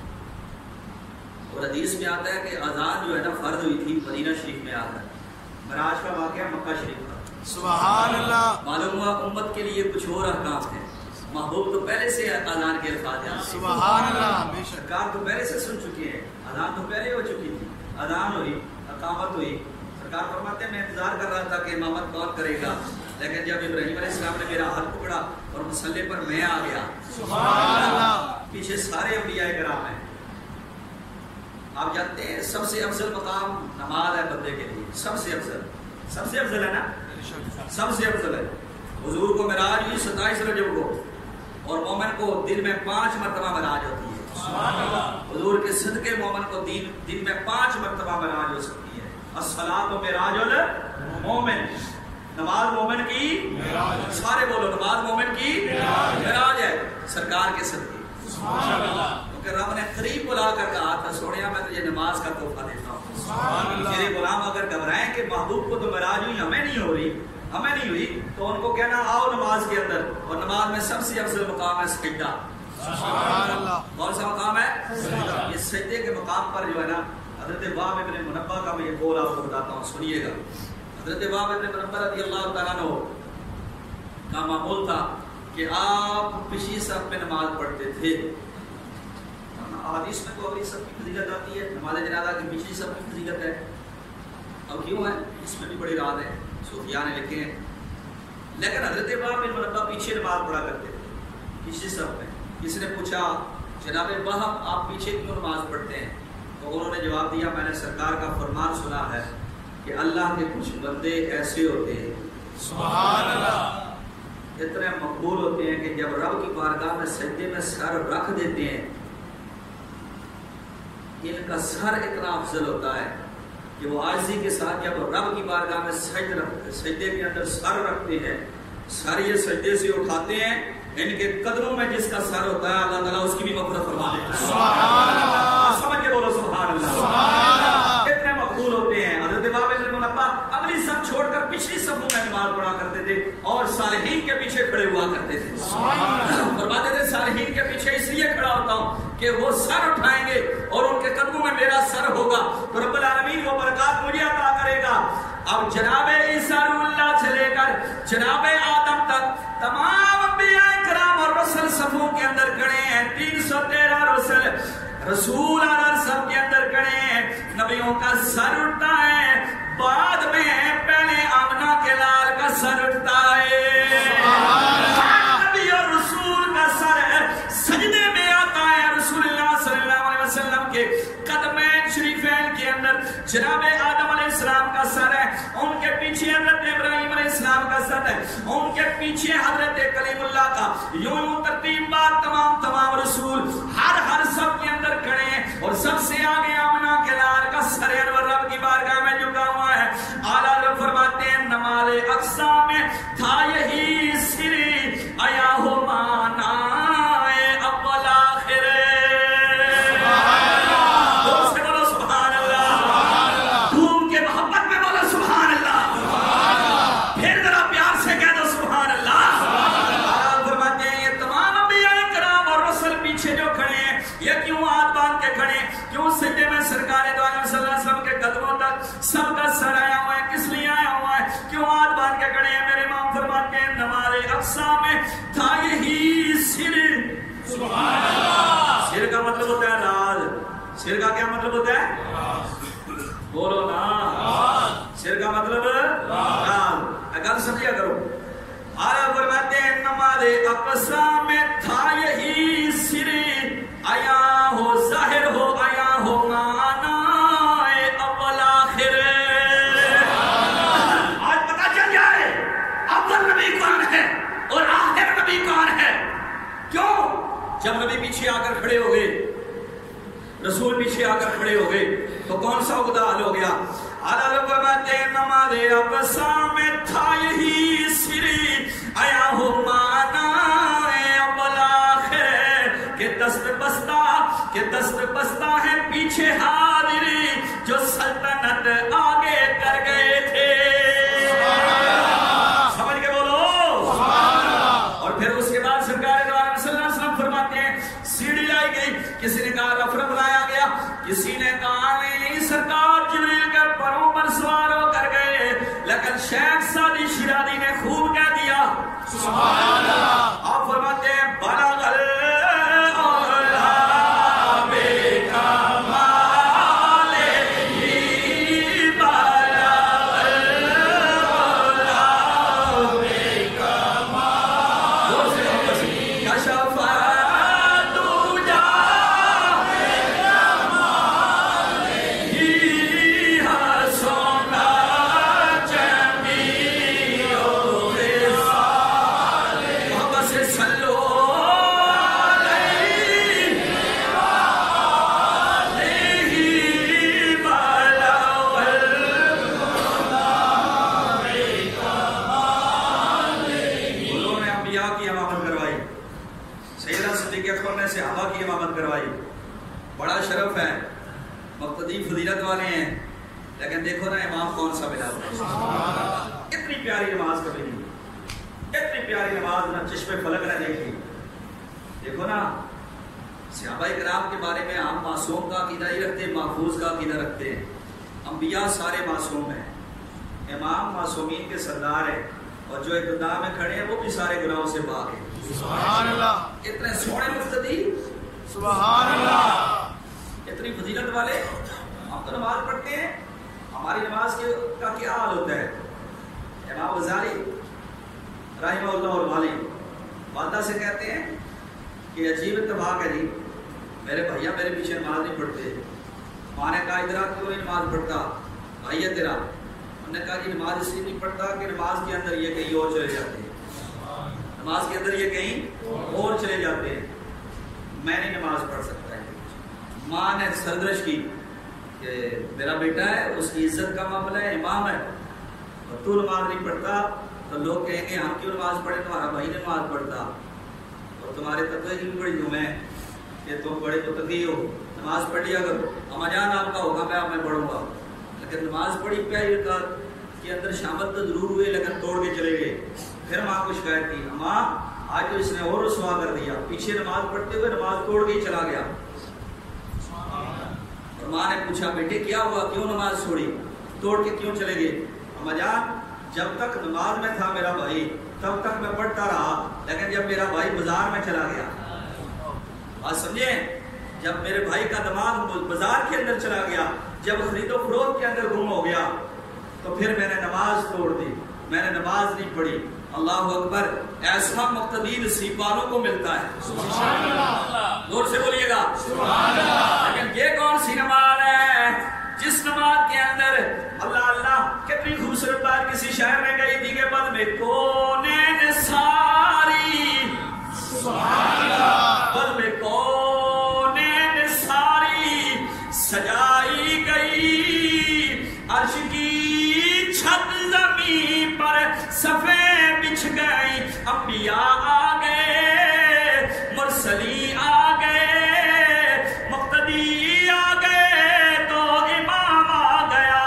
اور حدیث میں آتا ہے کہ اذان جو ہے نا فرض ہوئی تھی مدینہ شریف میں آ کر. معراج کا واقعہ مکہ شریف کا. سبحان اللہ. معلوم ہوا امت کے لیے کچھ اور احکام ہیں. محبوب تو پہلے سے اذان کے الفاظ ہیں. سبحان اللہ. بے شک سرکار تو پہلے سے سن چکے ہیں. اذان تو پہلے ہو چکی تھی، اذان ہوئی، اقامت ہوئی. سرکار فرماتے ہیں میں انتظار کر رہا تھا کہ امامت کون کرے گا، لیکن جب ابراہیم علیہ السلام نے میرا ہاتھ پکڑا اور مصلی پر میں آ گیا. سبحان اللہ. پیچھے سارے اولیاء کرام ہیں. آپ جانتے ہیں سب سے افضل مقام نماز ہے بندے کے لیے. سب سے افضل ہے نا، سب سے افضل ہے. حضور کو معراج ہوئی 27 رجب کو، اور مومن کو دن میں 5 مرتبہ معراج ہوتی ہے. سبحان اللہ. حضور کے صدقے مومن کو دن میں 5 مرتبہ معراج ہو سکتی ہے. الصلاۃ معراج المومن، نماز مومن کی معراج. سارے بولو نماز مومن کی معراج ہے سرکار کے صدقے. سبحان اللہ. کیونکہ رب نے قریب بلا کر کہا تھا سونیا میں تجھے نماز کا تحفہ دیتا ہوں. میرے غلام اگر گھبرائیں کہ محبوب کو تو معراج ہوئی ہمیں نہیں ہو رہی، ہمیں نہیں ہوئی، تو ان کو کہنا آؤ نماز کے اندر. اور نماز میں سب سے افضل مقام ہے سجدہ. سبحان اللہ. کون سا مقام ہے؟ سجدہ. یہ سجدے کے مقام پر جو ہے نا حضرت وہب ابن منبہ کا میں یہ قول آپ کو بتاتا ہوں، سنیے گا. حضرت وہب ابن منبہ رضی اللہ تعالیٰ عنہ کا معمول تھا کہ آپ پچھلی صف میں نماز پڑھتے تھے. حدیث میں تو اگلی صف کی فضیلت آتی ہے، نماز جنازہ کی پچھلی صف کی فضیلت ہے. اب کیوں ہے؟ اس میں بھی بڑی راز ہے، صوفیاء نے لکھے ہیں. لیکن حضرت وہب بن منبہ پیچھے نماز پڑھا کرتے تھے پچھلی صف میں. کسی نے پوچھا جناب وہب آپ پیچھے کیوں نماز پڑھتے ہیں؟ تو انہوں نے جواب دیا میں نے سرکار کا فرمان سنا ہے کہ اللہ کے کچھ بندے ایسے ہوتے ہیں سبحان اللہ اتنے مقبول ہوتے ہیں کہ جب رب کی بارگاہ میں سجدے میں سر رکھ دیتے ہیں ان کا سر اتنا افضل ہوتا ہے کہ وہ عاجزی کے ساتھ جب رب کی بارگاہ میں سجدے کے اندر سر رکھتے ہیں، سر یہ سجدے سے اٹھاتے ہیں، ان کے قدموں میں جس کا سر ہوتا ہے اللہ تعالیٰ اس کی بھی مغفرت فرما دیتا ہے. سبحان اللہ. سمجھ کے بولو سبحان اللہ. سبحان اللہ. اتنے مقبول ہوتے ہیں. حضرت وہب بن منبہ اگلی صف چھوڑ کر پچھلی صفوں میں نماز پڑھا کرتے تھے اور صالحین کے پیچھے کھڑے ہوا کرتے تھے. فرماتے تھے صالحین کے پیچھے اس لیے کھڑا ہوتا ہوں کہ وہ سر اٹھائیں گے اور ان کے قدموں میں میرا سر ہوگا تو رب العالمین وہ برکات مجھے عطا کرے گا. اب جناب عیسیٰ روح اللہ سے لے کر جناب آدم تک تمام انبیاء کرام اور رسل صفوں کے اندر کھڑے ہیں. 313 رسول اور سب کے اندر کھڑے ہیں. نبیوں کا سر اٹھتا ہے، بعد میں پہلے آمنہ کے لال کا سر اٹھتا ہے. نبی اور رسول کا سر سجدے میں آتا ہے. رسول اللہ صلی اللہ علیہ وسلم کے قدمین شریفین کے اندر جناب آدم علیہ السلام کا سر ہے، ان کے پیچھے حضرت ابراہیم علیہ السلام کا سر ہے، ان کے پیچھے حضرت کلیم اللہ کا. یوں ترتیب بات تمام رسول ہر سب کے اندر کھڑے ہیں اور سب سے آگے آمنہ کے لال کا سر انور رب کی بارگاہ میں جھکا ہوا ہے. اعلیٰ حضرت فرماتے ہیں نماز اقصی میں تھا یہی سری آیا ہو مانا اول آخر. یہ کیوں کھڑے ہیں. میرے امام فرماتے ہیں نماز اقصا میں تھا یہی سر. سبحان اللہ. سر کا مطلب ہوتا ہے راز. سر کا کیا مطلب ہوتا ہے؟ بولو نا. سر کا مطلب راز. گل سمجھا کرو. آیا فرماتے ہیں نماز اقصا میں تھا یہی سر. آیا ہو ظاہر ہو آیا ہو مانا اول آخر. آج پتا چل جائے اول نبی کون ہے اور آخر نبی کون ہے. کیوں؟ جب نبی پیچھے آ کر کھڑے ہو گئے, رسول پیچھے آ کر کھڑے ہو گئے, تو کون سا عقدہ حل ہو گیا؟ حضرت فرماتے ہیں نماز اقصا میں تھا یہی سر. آیا ہو مانا اول آخر. کہ دست بستہ ہے پیچھے حاضری جو سلطنت آگے کر گئے تھے. سمجھ کے بولو. اور پھر اس کے بعد سرکار دو عالم صلی اللہ علیہ وسلم فرماتے ہیں سیڑھی لائی گئی. کسی نے کہا رفرف لایا گیا, کسی نے کہا نہیں سرکار جبریل کے پروں پر سوار ہو کر گئے. لیکن شیخ سعدی شیرازی نے خوب کہہ دیا سبحان اللہ. آپ فرماتے ہیں بلغ لیکن دیکھو نا امام کون سا ملا. اتنی پیاری نماز کبھی نہیں, اتنی پیاری نماز نہ چشم فلک نہ دیکھی. دیکھو نا صحابہ کرام کے بارے میں ہم معصوم کا عقیدہ ہی رکھتے ہیں, محفوظ کا عقیدہ رکھتے ہیں. انبیاء سارے معصوم ہیں, امام معصومین کے سردار ہیں, اور جو ابتدا میں کھڑے ہیں وہ بھی سارے گناہوں سے پاک ہیں. سبحان اللہ. اتنے سونے مقتدی, سبحان اللہ, اتنی فضیلت والے. ہم تو نماز پڑھتے ہیں, ہماری نماز کا کیا حال ہوتا ہے؟ امام غزالی رحمہ اللہ اور والی والدہ سے کہتے ہیں کہ عجیب اتفاق ہے جی, میرے بھیا میرے پیچھے نماز نہیں پڑھتے. ماں نے کہا ادھر کیوں نہیں نماز پڑھتا بھائی ہے تیرا؟ ہم نے کہا جی نماز اس لیے نہیں پڑھتا کہ نماز کے اندر یہ کہیں اور چلے جاتے ہیں, نماز کے اندر یہ کہیں اور چلے جاتے ہیں, میں نہیں نماز پڑھ سکتا ہے. ماں نے سرگرش کی کہ میرا بیٹا ہے, اس کی عزت کا معاملہ ہے, امام ہے, اور تو نماز نہیں پڑھتا تو لوگ کہیں گے ہم کیوں نماز پڑھیں, تمہارا بھائی نے نماز پڑھتا, اور تمہارے تقوی کی بڑی دھوم ہے کہ تم بڑے متقی ہو, نماز پڑھ لیا کرو. اما جان آپ کا ہوگا میں پڑھوں گا, لیکن نماز پڑھی پہلی رکعت کے اندر شامت تو ضرور ہوئے لیکن توڑ کے چلے گئے. پھر ماں کو شکایت کی, اماں آج تو اس نے اور رسوا کر دیا, پیچھے نماز پڑھتے ہوئے نماز توڑ کے ہی چلا گیا. ماں نے پوچھا بیٹے کیا ہوا, کیوں نماز چھوڑی, توڑ کے کیوں چلے گئے؟ اما جان جب تک نماز میں تھا میرا بھائی تب تک میں پڑھتا رہا, لیکن جب میرا بھائی بازار میں چلا گیا, بات سمجھیں, جب میرے بھائی کا دماغ بازار کے اندر چلا گیا, جب خرید و فروخت کے اندر گم ہو گیا, تو پھر میں نے نماز توڑ دی, میں نے نماز نہیں پڑھی. اللہ اکبر. ایسا مقتدی نصیب والوں کو ملتا ہے. سبحان اللہ. زور سے بولیے گا سبحان اللہ. لیکن یہ کون سی نماز ہے جس نماز کے اندر اللہ اللہ, کتنی خوبصورت بات کسی شاعر نے کہی تھی کہ بد میں کونین ساری, سبحان اللہ, بد میں کونین ساری سجائی گئی, عرش کی چھت زمین پر صفے بچھ گئی, انبیاء آ گئے, مرسلی آ گئے, مقتدی آ گئے, تو امام آ گیا.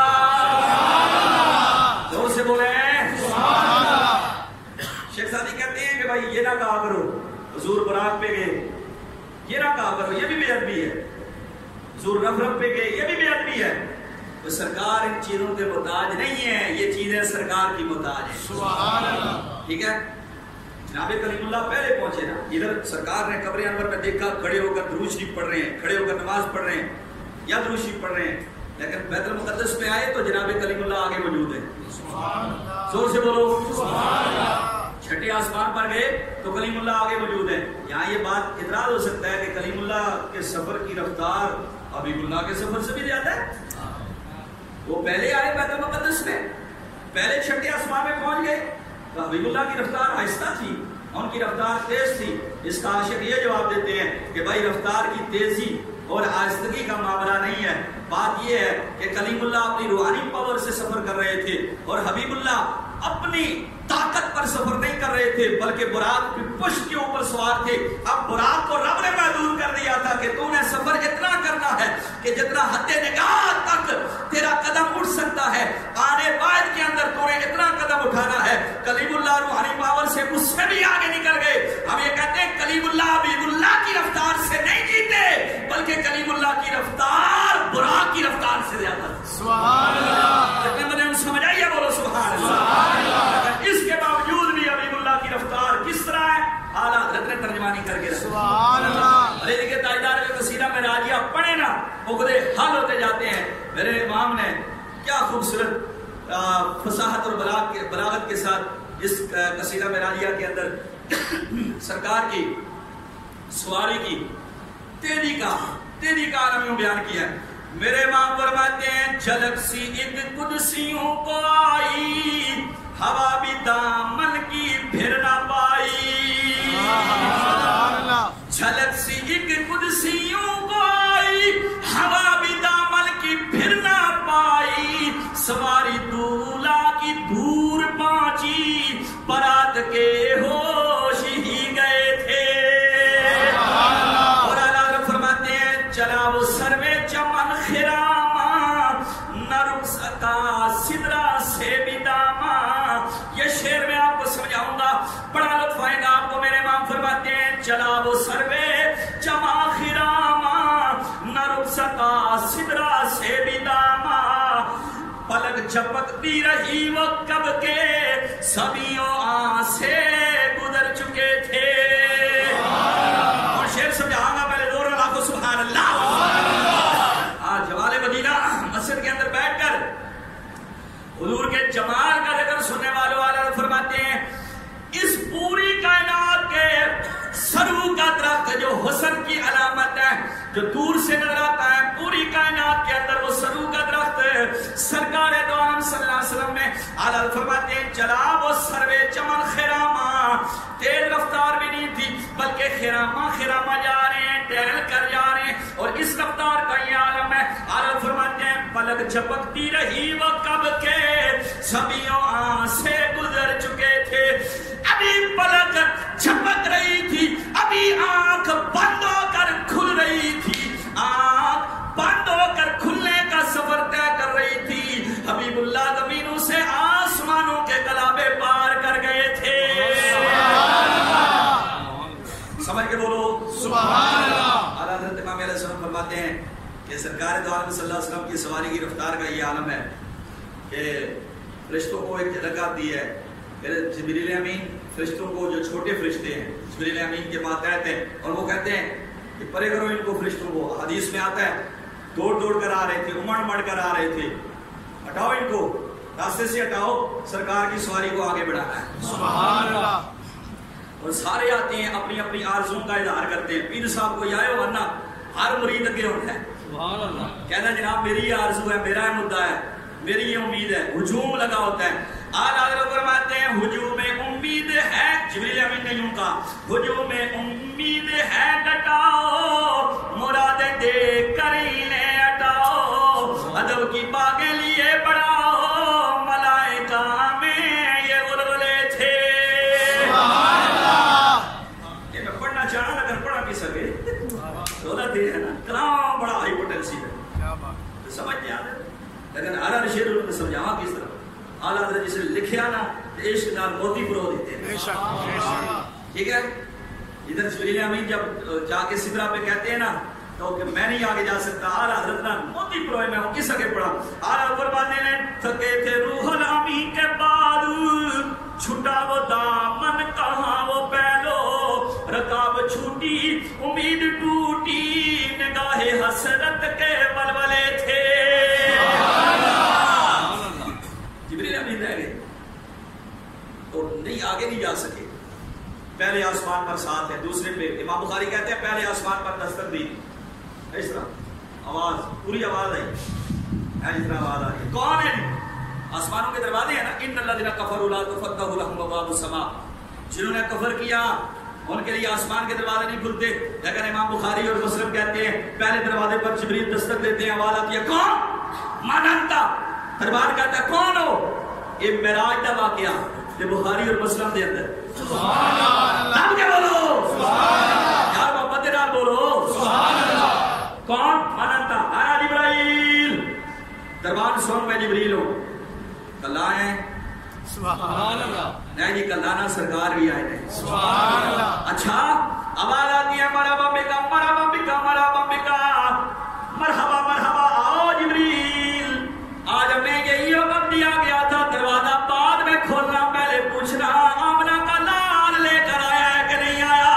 زور سے بولے سبحان اللہ. شیخ سعدی کہتے ہیں کہ بھائی یہ نہ کہا کرو حضور براق پہ گئے, یہ نہ کہا کرو, یہ بھی بے ادبی ہے. حضور رف رف پہ گئے, یہ بھی بے ادبی ہے. تو سرکار ان چیزوں کے محتاج نہیں ہے، یہ چیزیں سرکار کی محتاج ہیں. سبحان اللہ. ٹھیک ہے. جناب کلیم اللہ پہلے پہنچے نا، ادھر سرکار نے قبر انور میں دیکھا کھڑے ہو کر درود شریف پڑھ رہے ہیں، کھڑے ہو کر نماز پڑھ رہے ہیں یا درود شریف پڑھ رہے ہیں، لیکن بیت المقدس میں آئے تو جناب کلیم اللہ آگے موجود ہے. زور سے بولو سبحان اللہ. چھٹے آسمان پر گئے تو کلیم اللہ آگے موجود ہے. یہاں یہ بات اعتراض ہو سکتا ہے کہ کلیم اللہ کے سفر کی رفتار حبیب اللہ کے سفر سے بھی زیادہ ہے. وہ پہلے آئے بیت المقدس میں، پہلے چھٹے آسمان میں پہنچ گئے تو حبیب اللہ کی رفتار آہستہ تھی، ان کی رفتار تیز تھی. اس کا عاشق یہ جواب دیتے ہیں کہ بھائی رفتار کی تیزی اور آہستگی کا معاملہ نہیں ہے، بات یہ ہے کہ کلیم اللہ اپنی روحانی پاور سے سفر کر رہے تھے اور حبیب اللہ اپنی طاقت پر سفر نہیں کر رہے تھے بلکہ براق کی پشت کے اوپر سوار تھے. اب براق کو رب نے محدود کر دیا تھا کہ تو نے سفر اتنا کرنا ہے کہ جتنا حد نگاہ تک تیرا قدم اٹھ سکتا ہے، آنے بعد کے اندر تو نے اتنا قدم اٹھانا ہے. کلیم اللہ روحانی پاور سے اس سے بھی آگے نکل گئے. ہم یہ کہتے ہیں کلیم اللہ حبیب اللہ کی رفتار سے نہیں جیتے بلکہ کلیم اللہ کی رفتار براق کی رفتار سے زیادہ. سبحان اللہ. مجھے سمجھ آئیے، بولو سبحان اللہ. اس کے باوجود بھی حبیب اللہ کی رفتار کس طرح ہے؟ اعلیٰ حضرت نے ترجمانی کر کے سبحان اللہ. ارے دیکھیں تاجدار کے قصیدہ میں راجیہ پڑھے نا عقدے حل ہوتے جاتے ہیں. میرے امام نے کیا خوبصورت فصاحت اور بلاغت کے ساتھ اس قصیدہ میں راجیہ کے اندر سرکار کی سواری کی تیزی کا عالم یوں بیان کیا ہے. میرے امام فرماتے ہیں جھلک سی ایک قدسیوں کو آئی، ہوا بھی دامن کی پھر نہ پائی. جھلک سی ایک قدسیوں کو آئی، ہوا بھی دامن کی پھر نہ پائی. سواری دولا کی دور پہنچی، برات کے ہوش ہی گئے تھے. اور اللہ فرماتے ہیں چلا وہ سروے چمن خراما، نہ رک سکا سدرا سے بھی داما. یہ شعر میں آپ کو سمجھاؤں گا، بڑا لطف آئے گا آپ کو. میرے امام فرماتے ہیں چلا وہ سروے چما خراما، نہ رک سکا سدرا سے بھی داما. پلک جھپکتی رہی وہ کب کے سبیوں آن سے گزر چکے تھے. اور شعر سمجھاؤں گا، پہلے دور لاکھوں سبحان اللہ. جوال مدینہ مسجد کے اندر بیٹھ کر حضور کے جمال کا ذکر سننے والوں والا فرماتے ہیں اس پوری کائنات کے سرو کا درخت جو حسن کی علامت ہے، جو دور سے نظر آتا ہے، پوری کائنات کے اندر وہ سرو کا درخت سرکار دو عالم صلی اللہ علیہ وسلم میں اعلیٰ فرماتے ہیں چلا وہ سروے چمن خراما. تیز رفتار بھی نہیں تھی بلکہ خراما جا رہے ہیں، ٹہل کر جا رہے ہیں. اور اس رفتار کا یہ عالم ہے. اعلیٰ فرماتے ہیں پلک جھپکتی رہی وہ کب کے سبیوں آن سے گزر چکے تھے. ابھی پلک جھپک رہی تھی، ابھی آنکھ بند ہو کر کھل رہی تھی، آنکھ بند ہو کر کھلنے کا سفر طے کر رہی تھی. حبیب اللہ زمینوں سے آسمانوں کے کلابے پار کر گئے تھے. سمجھ کے بولو سبحان اللہ. اعلیٰ حضرت امام علیہ السلام فرماتے ہیں کہ سرکار دو عالم صلی اللہ علیہ وسلم کی سواری کی رفتار کا یہ عالم ہے کہ فرشتوں کو ایک جگہ دی ہے. جبریل امین فرشتوں کو، جو چھوٹے فرشتے ہیں جبریل امین کے ماتحت ہیں، اور وہ کہتے ہیں کہ پرے کرو ان کو فرشتوں کو. حدیث میں آتا ہے دوڑ کر آ رہے تھے، امڑ کر آ رہے تھے، ہٹاؤ ان کو، راستے سے ہٹاؤ، سرکار کی سواری کو آگے بڑھانا ہے. سبحان اللہ. اور سارے آتے ہیں اپنی اپنی آرزوں کا اظہار کرتے ہیں. پیر صاحب کو آئے ورنہ ہر مرید اگے ہوتا ہے، سبحان اللہ، کہنا جناب میری یہ آرزو ہے، میرا یہ مدعا ہے، میری یہ امید ہے. ہجوم لگا ہوتا ہے. اعلیٰ حضرت فرماتے ہیں ہجوم امید ہے، جبریل امین نے یوں کہا ہجوم امید ہے ڈٹاؤ، مرادیں دیکھ کر انہیں ہٹاؤ، ادب کی باغیں لیے بڑھاؤ، ملائکہ میں یہ غلغلے تھے. یہ میں پڑھنا چاہا اگر پڑھا بھی سکے دولت ہے نا، کلام بڑا ہائی پوٹینسی ہے، سمجھ نہیں آتا. لیکن اعلیٰ شعر انہوں نے سمجھاوا کس طرح. اعلیٰ حضرت جسے لکھیا نا عشق نال موتی پرو دیتے ہیں. ٹھیک ہے. ادھر جبریل امین جب جا کے سدرا پہ کہتے ہیں نا تو کہ میں نہیں آگے جا سکتا. اعلیٰ حضرت نے موتی پروئے میں وہ کس آگے پڑھا. اعلیٰ فرماتے ہیں تھکے تھے روح الامی کے بعد چھٹا وہ دامن کہاں وہ پہلو رکاب چھوٹی امید ٹوٹی نگاہ حسرت کے ولولے تھے. جبریل امین رہ گئے تو نہیں آگے نہیں جا سکے. پہلے آسمان پر ساتھ ہے, دوسرے پہ امام بخاری کہتے ہیں پہلے آسمان پر دستک دی. اس طرح آواز پوری آواز آئی, اس طرح آواز آئی. کون ہے؟ آسمانوں کے دروازے ہیں نا. ان الذین کفروا لا تفتح لهم ابواب السماء, جنہوں نے کفر کیا ان کے لیے آسمان کے دروازے نہیں کھلتے. لیکن امام بخاری اور مسلم کہتے ہیں پہلے دروازے پر جبریل دستک دیتے ہیں, آواز آتی ہے کون؟ من انت. دربار کہتا ہے کون ہو؟ یہ معراج کا واقعہ یہ بخاری اور مسلم دے اندر. سبحان اللہ. نام کے بولو سبحان اللہ. یار محبت نال بولو سبحان اللہ. کون؟ من انت. آیا جبرائیل دربار سن میں جبریل ہوں. کل آئے سبحان اللہ. نہیں جی کل آنا سرکار بھی آئے ہیں. سبحان اللہ. اچھا آواز آتی ہے مرحبا بکا مرحبا بکا مرحبا بکا مرحبا مرحبا. آؤ جبریل, آج ہمیں یہی حکم دیا گیا تھا دروازہ بعد میں کھولنا, پہلے پوچھنا آمنہ کا لال لے کر آیا ہے کہ نہیں آیا.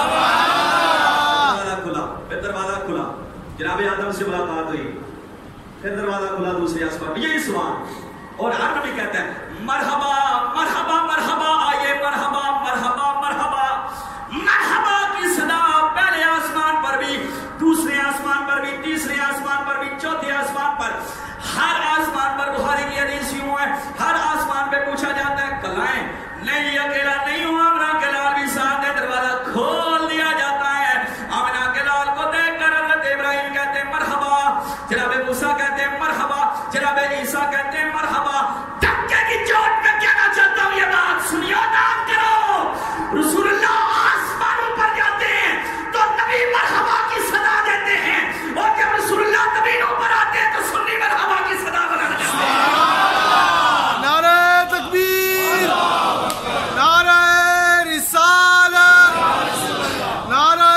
دروازہ کھلا, پھر دروازہ کھلا, جناب آدم سے ملاقات ہوئی, پھر دروازہ کھلا دوسرے آسمان. یہی سوال. اور ہر نبی کہتا ہے مرحبا مرحبا مرحبا, آئیے مرحبا مرحبا مرحبا. مرحبا کی صدا پہلے آسمان پر بھی, دوسرے آسمان پر بھی, تیسرے آسمان پر بھی, چوتھے آسمان پر, ہر آسمان پر. بخاری کی حدیث یوں ہے ہر آسمان پہ پوچھا جاتا ہے کل آئیں. نہیں اکیلا نہیں ہوں, آمنہ کے لال بھی ساتھ ہے. دروازہ کھول دیا جاتا ہے. آمنہ کے لال کو دیکھ کر حضرت ابراہیم کہتے ہیں مرحبا, جناب موسیٰ کہتے ہیں مرحبا, جناب عیسیٰ کہتے ہیں مرحبا. دھکے کی چوٹ میں کہنا چاہتا ہوں یہ بات سنیو, نام کرو. رسول اللہ آسمانوں پر جاتے ہیں تو نبی مرحبا کی صدا دیتے ہیں, اور جب رسول اللہ زمینوں پر آتے ہیں تو سنی مرحبا کی صدا بنا دیتے ہیں. نعرہ تکبیر, نعرہ رسالت, نعرہ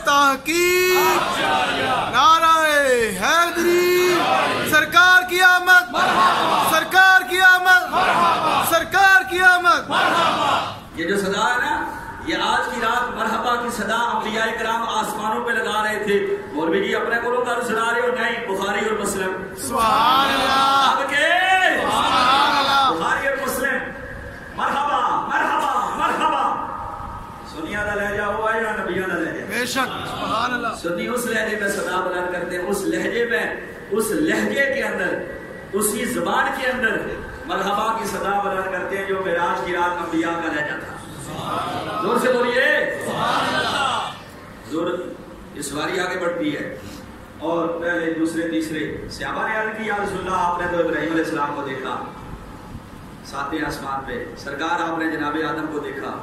تحقیق, نعرہ حیدری. سرکار کی آمد, سرکار کی آمد, سرکار کی آمد. یہ جو صدا ہے نا, یہ آج کی رات مرحبا کی صدا انبیاء کرام آسمانوں پہ لگا رہے تھے. مولوی جی اپنے گلوں کا سنا رہے ہو نہیں, بخاری اور مسلم. سبحان اللہ. اب کے سبحان اللہ. بخاری اور مسلم مرحبا مرحبا مرحبا. سنیا دا لہجہ ہوا ہے یا نبیوں دا لہجہ؟ بے شک. سبحان اللہ. سنی اس لہجے میں صدا بلند کرتے ہیں, اس لہجے میں, اس لہجے کے اندر, اسی زبان کے اندر مرحبا کی صدا بلند کرتے ہیں جو معراج کی رات انبیاء کا لہجہ تھا. زور سے بولیے سبحان اللہ. زور. یہ سواری آگے بڑھتی ہے اور پہلے دوسرے تیسرے صحابہ نے عرض کی یا رسول اللہ آپ نے تو ابراہیم علیہ السلام کو دیکھا ساتویں آسمان پہ, سرکار آپ نے جناب آدم کو دیکھا.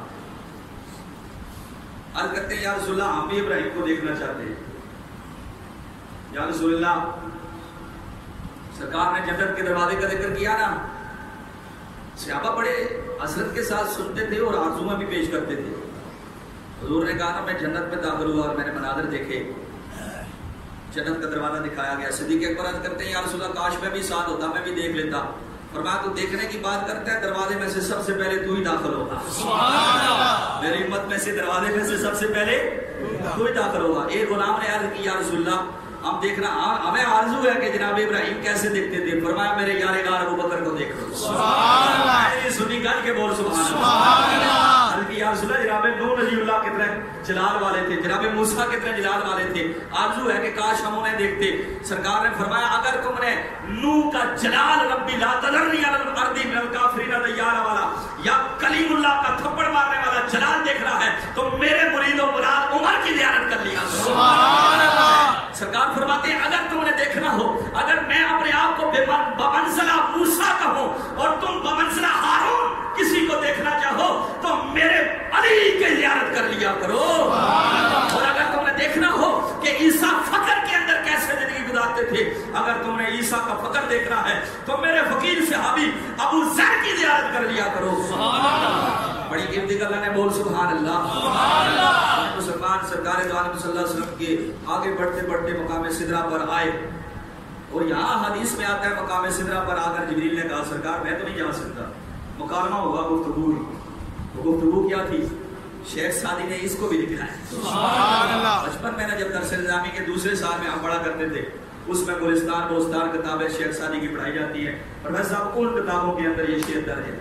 عرض کرتے ہیں یا رسول اللہ ہم بھی ابراہیم کو دیکھنا چاہتے ہیں. یا رسول اللہ سرکار نے جنت کے دروازے کا ذکر کیا نا, صحابہ بڑے حسرت کے ساتھ سنتے تھے اور آرزو میں بھی پیش کرتے تھے. حضور نے کہا نا میں جنت میں داخل ہوا اور میں نے مناظر دیکھے, جنت کا دروازہ دکھایا گیا. صدیق اکبر عرض کرتے ہیں یا رسول اللہ کاش میں بھی ساتھ ہوتا, میں بھی دیکھ لیتا. فرمایا تو دیکھنے کی بات کرتا ہے, دروازے میں سے سب سے پہلے تو ہی داخل ہوگا. سبحان اللہ. میری امت میں سے دروازے میں سے سب سے پہلے تو ہی داخل ہوگا. ایک غلام نے عرض کی یا رسول اللہ ہم دیکھنا, ہمیں آرزو ہے کہ جناب ابراہیم کیسے دیکھتے تھے. فرمایا میرے یار غار ابو بکر کو دیکھ لو. سبحان اللہ. سنی گل کے بول سبحان اللہ. یا رسول اللہ جناب نوح نبی اللہ کتنے جلال والے تھے, جناب موسیٰ کتنے جلال والے تھے. آرزو ہے کہ کاش ہم انہیں دیکھتے. سرکار نے فرمایا اگر تم نے نوح کا جلال ربی لا تذرنی علی الارض من الکافرین دیارا والا یا کلیم اللہ کا تھپڑ مارنے والا جلال دیکھ رہا ہے تو میرے مرید و مراد عمر کی زیارت کر لیا. سبحان اللہ. سرکار فرماتے ہیں اگر تم نے دیکھنا ہو, اگر میں اپنے آپ کو بمنزلہ موسیٰ کہوں اور تم بمنزلہ ہارون کسی کو دیکھنا چاہو تو میرے علی کی زیارت کر لیا کرو. اور اگر تم نے دیکھنا ہو کہ عیسیٰ فقر کے اندر کیسے زندگی گزارتے تھے, اگر تم نے عیسیٰ کا فقر دیکھنا ہے تو میرے فقیر صحابی ابو ذر کی زیارت کر لیا کرو. بڑی قیمتی اللہ نے بول سبحان اللہ. مسلمان فرمان سرکار دو عالم صلی اللہ علیہ وسلم کے آگے بڑھتے بڑھتے مقام سدرہ پر آئے، اور یہاں حدیث میں آتا ہے مقام سدرہ پر آ کر جبریل نے کہا سرکار میں تو نہیں جا سکتا، مکالمہ ہوا، گفتگو ہوئی۔ وہ گفتگو کیا تھی؟ شیخ سعدی نے اس کو بھی لکھا ہے۔ سبحان اللہ۔ بچپن میں جب درس نظامی کے دوسرے سال میں ہم پڑھا کرتے تھے، اس میں گلستان بوستان کتابیں شیخ سعدی کی پڑھائی جاتی ہے، اور بھائی صاحب ان کتابوں کے اندر یہ شعر درج ہے۔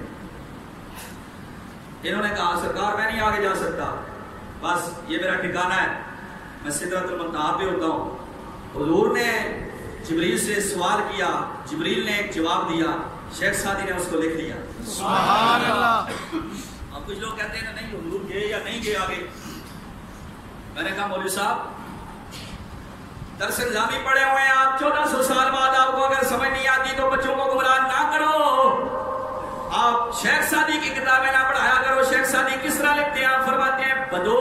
انہوں نے کہا سرکار میں نہیں آگے جا سکتا، بس یہ میرا ٹھکانہ ہے، میں سدرۃ المنتہا پہ ہوتا ہوں۔ حضور نے جبریل سے سوال کیا، جبریل نے ایک جواب دیا، شیخ سعدی نے اس کو لکھ لیا۔ سبحان اللہ۔ اب کچھ لوگ کہتے ہیں نہیں حضور گئے یا نہیں گئے آگے۔ میں نے کہا مولوی صاحب درس نظامی پڑھے ہوئے ہیں آپ، 1400 سال بعد آپ کو اگر سمجھ نہیں آتی تو بچوں کو گمراہ نہ کرو، آپ شیخ سعدی کی کتابیں نہ پڑھایا کرو۔ شیخ سعدی کس طرح لکھتے ہیں؟ آپ فرماتے ہیں بدو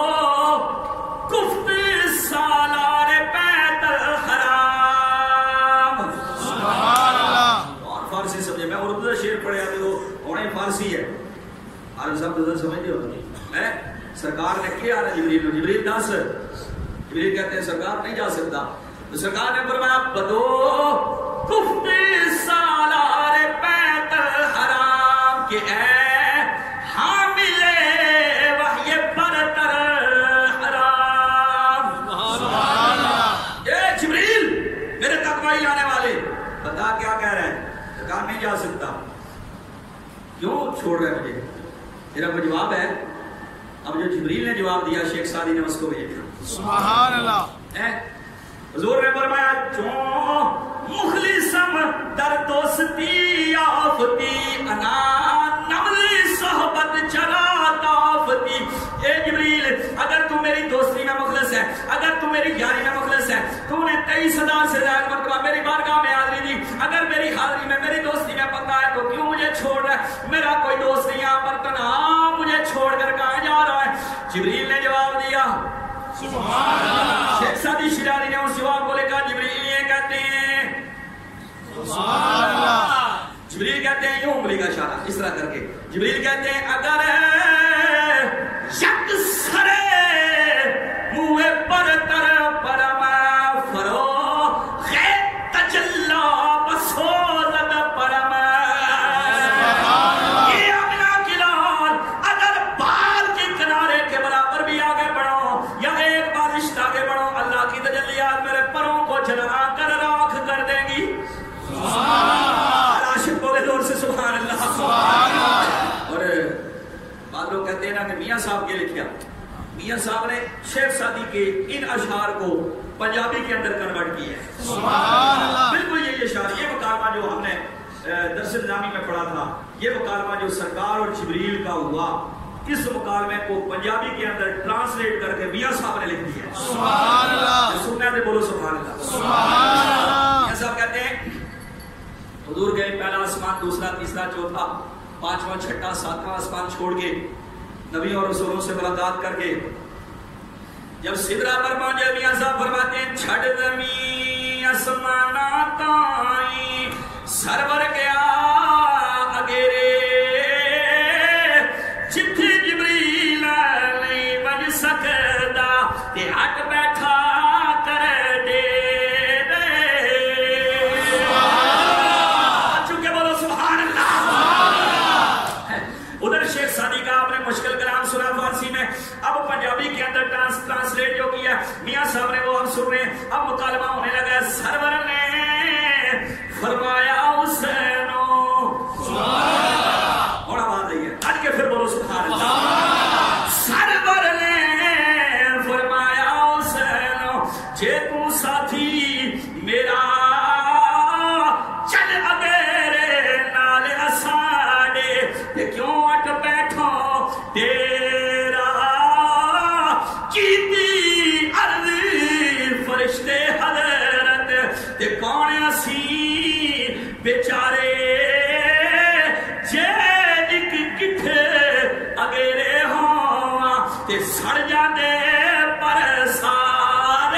گفت سالار بیت الحرام۔ سبحان اللہ۔ اور فارسی سمجھے، میں اردو کا شعر پڑھے ابھی وہ انہیں فارسی ہے، عالم صاحب نظر سمجھتے ہو میں سرکار نے کیا نا جبریل، جبریل دس، جبریل کہتے ہیں سرکار نہیں جا سکتا، تو سرکار نے فرمایا بدو گفت سالار بیت الحرام کہ اے حامل وحی برتر حرام۔ سبحان اللہ۔ اے جبریل میرے تک وحی لانے والے، بتا کیا کہہ رہے ہیں؟ سرکار نہیں جا سکتا، کیوں چھوڑ رہے مجھے؟ میرا کوئی جواب ہے؟ اب جو جبریل نے جواب دیا شیخ سعدی نے اس کو بھی لکھا۔ سبحان اللہ۔ حضور نے فرمایا چون مخلصم در دوستی آفتی انا نملی صحبت چرات آفتی۔ اے جبریل اگر تو میری دوستی میں مخلص ہے، اگر تو میری یاری میں مخلص ہے، تو نے 23,000 سے زائد مرتبہ میری بارگاہ میں حاضری دی، اگر میری حاضری میں میری دوستی میں پکا ہے تو کیوں مجھے چھوڑ رہا ہے؟ میرا کوئی دوست نہیں یہاں پر تنہا مجھے چھوڑ کر کہاں جا رہا ہے؟ جبریل نے جواب دیا۔ سبحان اللہ۔ شیخ سعدی شیرازی نے اس جواب کو لکھا، جبریل یہ کہتے ہیں، سبحان اللہ۔ جبریل کہتے ہیں یوں انگلی کا اشارہ اس طرح کر کے، جبریل کہتے ہیں اگر یک سرے منہ برتر پرم فروغ تجلا بسوزد پرم۔ یہ آمنہ کی لال اگر بال کے کنارے کے برابر بھی آگے بڑھو یا ایک بارش آگے بڑھو، اللہ کی تجلیات میرے پروں کو جلا کر راکھ کر دیں گی۔ عاشق بولے دور سے سبحان اللہ۔ اور بعض لوگ کہتے ہیں نا کہ میاں صاحب کے لکھیا، میاں صاحب نے شیخ سعدی کے ان اشعار کو پنجابی کے اندر کنورٹ کیا ہے۔ سبحان اللہ۔ بالکل یہ اشعار، یہ مکالمہ جو ہم نے درس نظامی میں پڑھا تھا، یہ مکالمہ جو سرکار اور جبریل کا ہوا، اس مکالمے کو پنجابی کے اندر ٹرانسلیٹ کر کے میاں صاحب نے لکھ دیا ہے۔ سبحان اللہ۔ سننے دے بولو سبحان اللہ۔ سبحان اللہ۔ میاں صاحب کہتے ہیں حضور گئے پہلا آسمان، دوسرا، تیسرا، چوتھا، پانچواں، چھٹا، ساتواں آسمان چھوڑ کے نبیوں اور رسولوں سے ملاقات کر کے جب سدرہ پر پہنچے، میاں صاحب فرماتے ہیں چھڑ زمین آسمانا تائیں سرور گیا اگیرے جتھے جبریل نہیں بج سکدا تے ہٹ بیٹھا کر دے چونکہ بولو سبحان اللہ۔ ادھر شیخ سعدی کا آپ نے مشکل کلام سنا فارسی میں، اب پنجابی کے اندر ٹرانسلیٹ جو کیا میاں صاحب نے وہ ہم سن رہے ہیں، اب مکالمہ ہونے لگا۔ سرور نے فرمایا حسینو سبحان اللہ، اور آواز آئی ہے ہٹ کے پھر بولو سبحان اللہ۔ سرور نے فرمایا حسینو جے تو ساتھی میرا چل اگیرے نال اساڑے تے کیوں اٹھ بیٹھو تیرا کیتی عرض فرشتے حضرت تے کون اسی بیچارے جے ایک کٹھے اگیرے ہوں تے سڑ جاندے پر سارے۔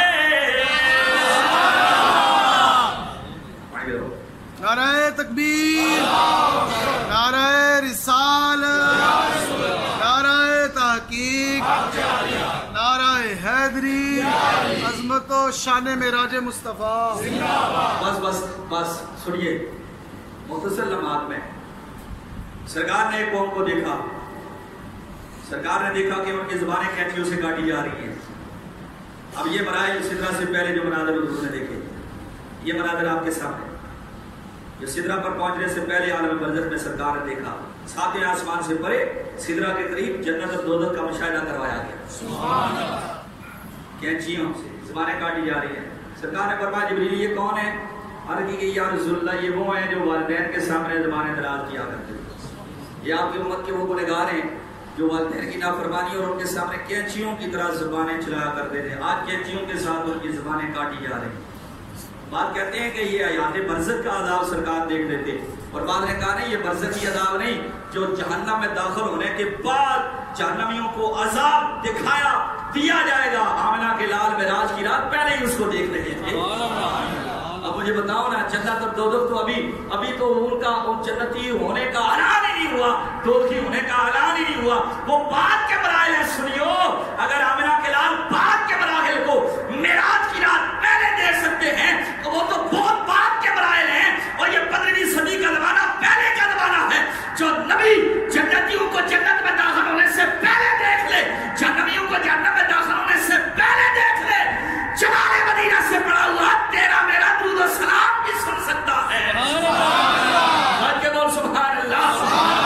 نعرہ تکبیر، نعرہ رسالت، نعرہ تحقیق، نعرہ حیدری عظمت و شان معراج مصطفیٰ. بس بس بس سنیے، مختصر لمحات میں سرکار نے ایک قوم کو دیکھا. سرکار نے دیکھا کہ ان کی زبانیں کینچیوں سے کاٹی جا رہی ہیں. اب یہ مراحل سدرہ سے پہلے جو مناظر حضور نے دیکھے، یہ مناظر آپ کے سامنے جو سدرہ پر پہنچنے سے پہلے عالم برزخ میں سرکار نے دیکھا. ساتویں آسمان سے پرے سدرہ کے قریب جنت اور دوزخ کا مشاہدہ کروایا گیا. سبحان اللہ. کینچیوں سے زبانیں کاٹی جا رہی ہیں. سرکار نے فرمایا جبریل یہ کون ہے؟ عرض کی کہ یا رسول اللہ یہ وہ ہیں جو والدین کے سامنے زبانیں دراز کیا کرتے ہیں. یہ آپ کی امت کے وہ گنہگار ہیں جو والدین کی نافرمانی اور ان کے سامنے کینچیوں کی طرح زبانیں چلایا کرتے تھے. آج کینچیوں کے ساتھ ان کی زبانیں کاٹی جا رہی ہیں. بات کہتے ہیں کہ یہ حیات برزخ کا عذاب سرکار دیکھ لیتے، اور بعد نے کہا نہیں، یہ برزخی عذاب نہیں جو جہنم میں داخل ہونے کے بعد جہنمیوں کو عذاب دکھایا دیا جائے گا. آمنہ کے لال معراج کی رات پہلے ہی اس کو دیکھ رہے تھے. اب مجھے بتاؤ نا، جنت اور دوزخ تو ابھی تو ان کا جنتی ہونے کا اعلان ہی نہیں ہوا، دوزخی ہونے کا اعلان ہی نہیں ہوا. وہ بعد کے مراحل ہیں. سنیو، اگر آمنہ کے لال بعد کے مراحل کو معراج کی رات پہلے دیکھ سکتے ہیں تو وہ تو بہت بعد کے مراحل ہیں. اور یہ 15ویں صدی کا زمانہ پہلے کا زمانہ ہے. جو نبی جنتیوں کو جنت میں داخل ہونے سے پہلے دیکھ لے، جہنمیوں کو جہنم میں داخل ہونے سے پہلے دیکھ لے، جمال مدینہ سے پڑا ہوا تیرا میرا درود و سلام بھی سن سکتا ہے. آج کے بول سبحان اللہ.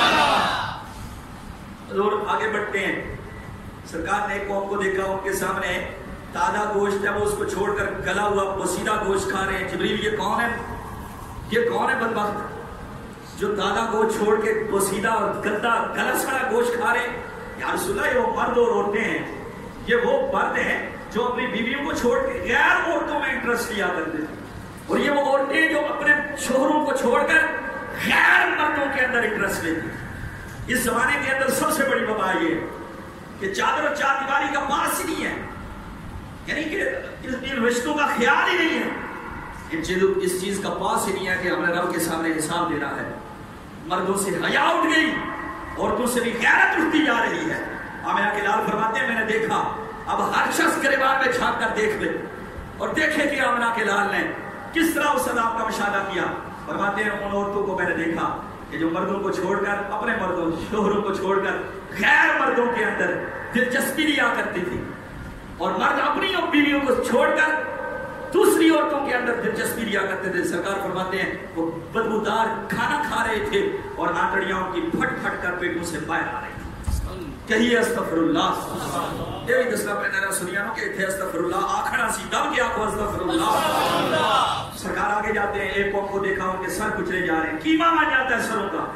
حضور آگے بڑھتے ہیں. سرکار نے ایک قوم کو دیکھا، ان کے سامنے تازہ گوشت ہے، وہ اس کو چھوڑ کر گلا ہوا بوسیدہ گوشت کھا رہے ہیں. جبریل یہ کون ہے؟ یہ کون ہے بدبخت جو تازہ گوشت چھوڑ کے بوسیدہ اور گندا گلا سڑا گوشت کھا رہے ہیں؟ یا رسول اللہ یہ وہ مرد اور عورتیں ہیں، یہ وہ مرد ہیں جو اپنی بیویوں کو چھوڑ کے غیر عورتوں میں انٹرسٹ لیا کرتے تھے، اور یہ وہ عورتیں جو اپنے شوہروں کو چھوڑ کر غیر مردوں کے اندر انٹرسٹ لیتی ہیں. اس زمانے کے اندر سب سے بڑی وبا یہ ہے کہ چادر اور چار دیواری کا پاس ہی نہیں ہے، یعنی کہ ان رشتوں کا خیال ہی نہیں ہے. اس چیز کا پاس ہی نہیں ہے کہ ہمیں رب کے سامنے حساب دینا ہے. مردوں سے حیا اٹھ گئی، عورتوں سے بھی غیرت اٹھتی جا رہی ہے. آمنہ کے لال فرماتے ہیں میں نے دیکھا. اب ہر شخص گریبان میں چھانک کر دیکھ لے اور دیکھے کہ آمنہ کے لال نے کس طرح اس عذاب کا مشاہدہ کیا. فرماتے ہیں ان عورتوں کو میں نے دیکھا کہ جو مردوں کو چھوڑ کر، اپنے مردوں شوہروں کو چھوڑ کر غیر مردوں کے اندر دلچسپی لیا کرتی تھی، اور مرد اپنی بیویوں کو چھوڑ کر دوسری عورتوں کے اندر دلچسپی لیا کرتے تھے. سرکار فرماتے ہیں وہ بدبودار کھانا کھا رہے تھے اور آنتڑیاں ان کی پھٹ پھٹ کر پیٹوں سے باہر آ رہی تھی. کہیے استغفر اللہ. یہ بھی دسنا پہنے رہا سنیا نو کہ اتھے استغفر اللہ آکھنا سی دم کے آنکھوں استغفر اللہ. سرکار آگے جاتے ہیں. ایک قوم کو دیکھا ان کے سر کچلے جا رہے ہیں، کیما بن جاتا ہے سروں کا.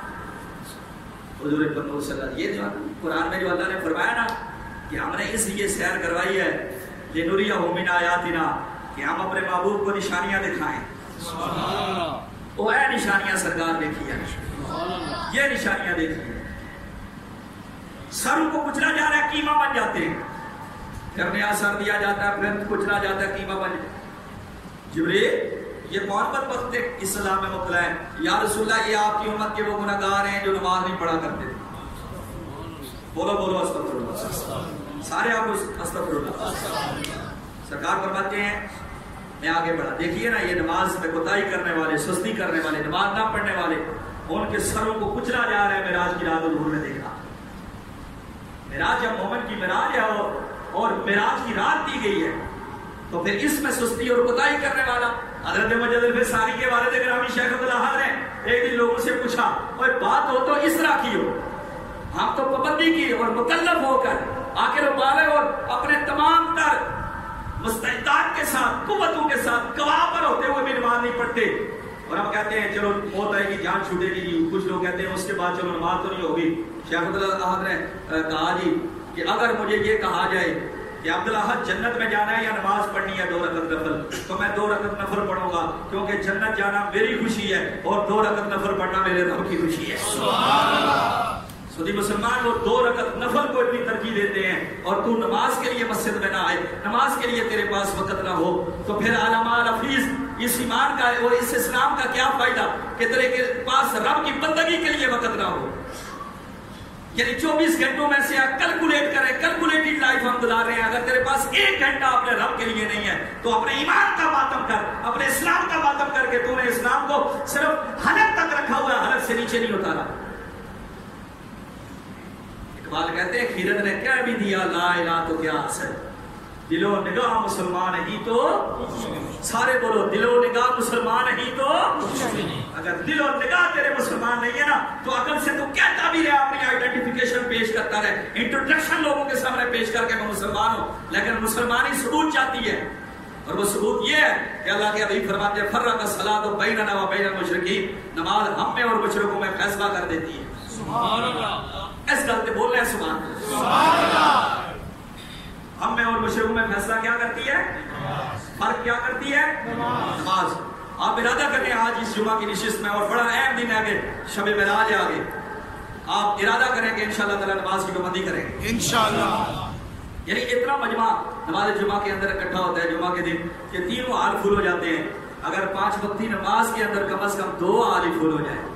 حضور پاک صلی اللہ، یہ جو قرآن میں جو اللہ نے فرمایا نا کہ ہم نے اس لیے سیر کروائی ہے لنُرِيَهُ مِنْ آیاتنا، کہ ہم اپنے محبوب کو نشانیاں دکھائیں. وہ ہے نشانیاں سرکار دیکھی ہے، یہ نشانیاں دیکھی ہیں. سروں کو کچلا جا رہا ہے، کیما بن جاتے ہیں. کرنے آثار دیا جاتا ہے، پھر کچلا جاتا ہے، کیما بن جاتا ہے. جبریل یہ کون بدبخت اسلام میں مبتلا ہے؟ یا رسول اللہ یہ آپ کی امت کے وہ گنہگار ہیں جو نماز نہیں پڑھا کرتے تھے. بولو بولو استغفر اللہ. سارے آپ استغفر اللہ. سرکار فرماتے ہیں میں آگے بڑھا. دیکھیے نا یہ نماز میں کوتاہی کرنے والے، سستی کرنے والے، نماز نہ پڑھنے والے، ان کے سروں کو کچلا جا رہا ہے. معراج کی رات حضور نے دیکھا. معراج جب مومن کی معراج ہے اور معراج کی رات دی گئی ہے تو پھر اس میں سستی اور کوتاہی کرنے والا. حضرت مجدد الفسانی کے والد گرامی شیخ عبداللہ نے ایک دن لوگوں سے پوچھا اور بات ہو تو اس طرح کی ہو، ہم تو پابندی کی اور مکلف ہو کر آخر بالغ اور اپنے تمام تر مستعدات کے ساتھ، قوتوں کے ساتھ گواہ پر ہوتے ہوئے بھی نماز نہیں پڑھتے، اور ہم کہتے ہیں چلو موت آئے گی، جان چھوٹے گی. کچھ لوگ کہتے ہیں اس کے بعد چلو نماز تو نہیں ہوگی. شیخ عبداللہ نے کہا جی کہ اگر مجھے یہ کہا جائے کہ عبداللہ جنت میں جانا ہے یا نماز پڑھنی ہے 2 رکعت نفل، تو میں 2 رکعت نفل پڑھوں گا، کیونکہ جنت جانا میری خوشی ہے اور 2 رکعت نفل پڑھنا میرے رب کی خوشی ہے. سبحان اللہ. سعودی مسلمان وہ 2 رکعت نفل کو اتنی ترجیح دیتے ہیں، اور تو نماز کے لیے مسجد میں نہ آئے، نماز کے لیے تیرے پاس وقت نہ ہو، تو پھر علامہ حفیظ اس ایمان کا اور اس اسلام کا کیا فائدہ کہ تیرے کے پاس رب کی بندگی کے لیے وقت نہ ہو. یعنی 24 گھنٹوں میں سے کیلکولیٹ کریں، کیلکولیٹڈ لائف ہم گزار رہے ہیں. اگر تیرے پاس 1 گھنٹہ اپنے رب کے لیے نہیں ہے تو اپنے ایمان کا ماتم کر، اپنے اسلام کا ماتم کر کے تو نے اسلام کو صرف حلق تک رکھا ہوا ہے، حلق سے نیچے نہیں اتارا. اقبال کہتے ہیں خیرت نے کہہ بھی دیا لا الہ تو کیا اثر، دل و نگاہ مسلمان ہی تو، سارے بولو دل و نگاہ مسلمان ہی تو. اگر دل و نگاہ تیرے مسلمان نہیں ہے نا تو عقل سے تو کہتا بھی رہے، اپنی آئیڈینٹیفیکیشن پیش کرتا رہے، انٹروڈکشن لوگوں کے سامنے پیش کر کے میں مسلمان ہوں. لیکن مسلمانی ثبوت چاہتی ہے، اور وہ ثبوت یہ ہے کہ اللہ کے حبیب فرماتے ہیں فرق الصلاۃ بیننا و بین المشرکین، نماز ہم میں اور مشرکوں میں فیصلہ کر دیتی ہے. سبحان اللہ. اس گل تے بول رہے ہیں سبحان اللہ. ہم میں اور مشرکوں میں فیصلہ کیا کرتی ہے؟ فرق کیا کرتی ہے؟ نماز. آپ ارادہ کریں آج اس جمعہ کی نشست میں، اور بڑا اہم دن ہے کہ شب معراج ہے آگے، آپ ارادہ کریں کہ انشاءاللہ تعالی نماز کی پابندی کریں گے انشاءاللہ. یعنی اتنا مجمع نماز جمعہ کے اندر اکٹھا ہوتا ہے جمعہ کے دن کہ تینوں حال فل ہو جاتے ہیں. اگر 5 وقتی نماز کے اندر کم از کم 2 حال ہی فل ہو جائے،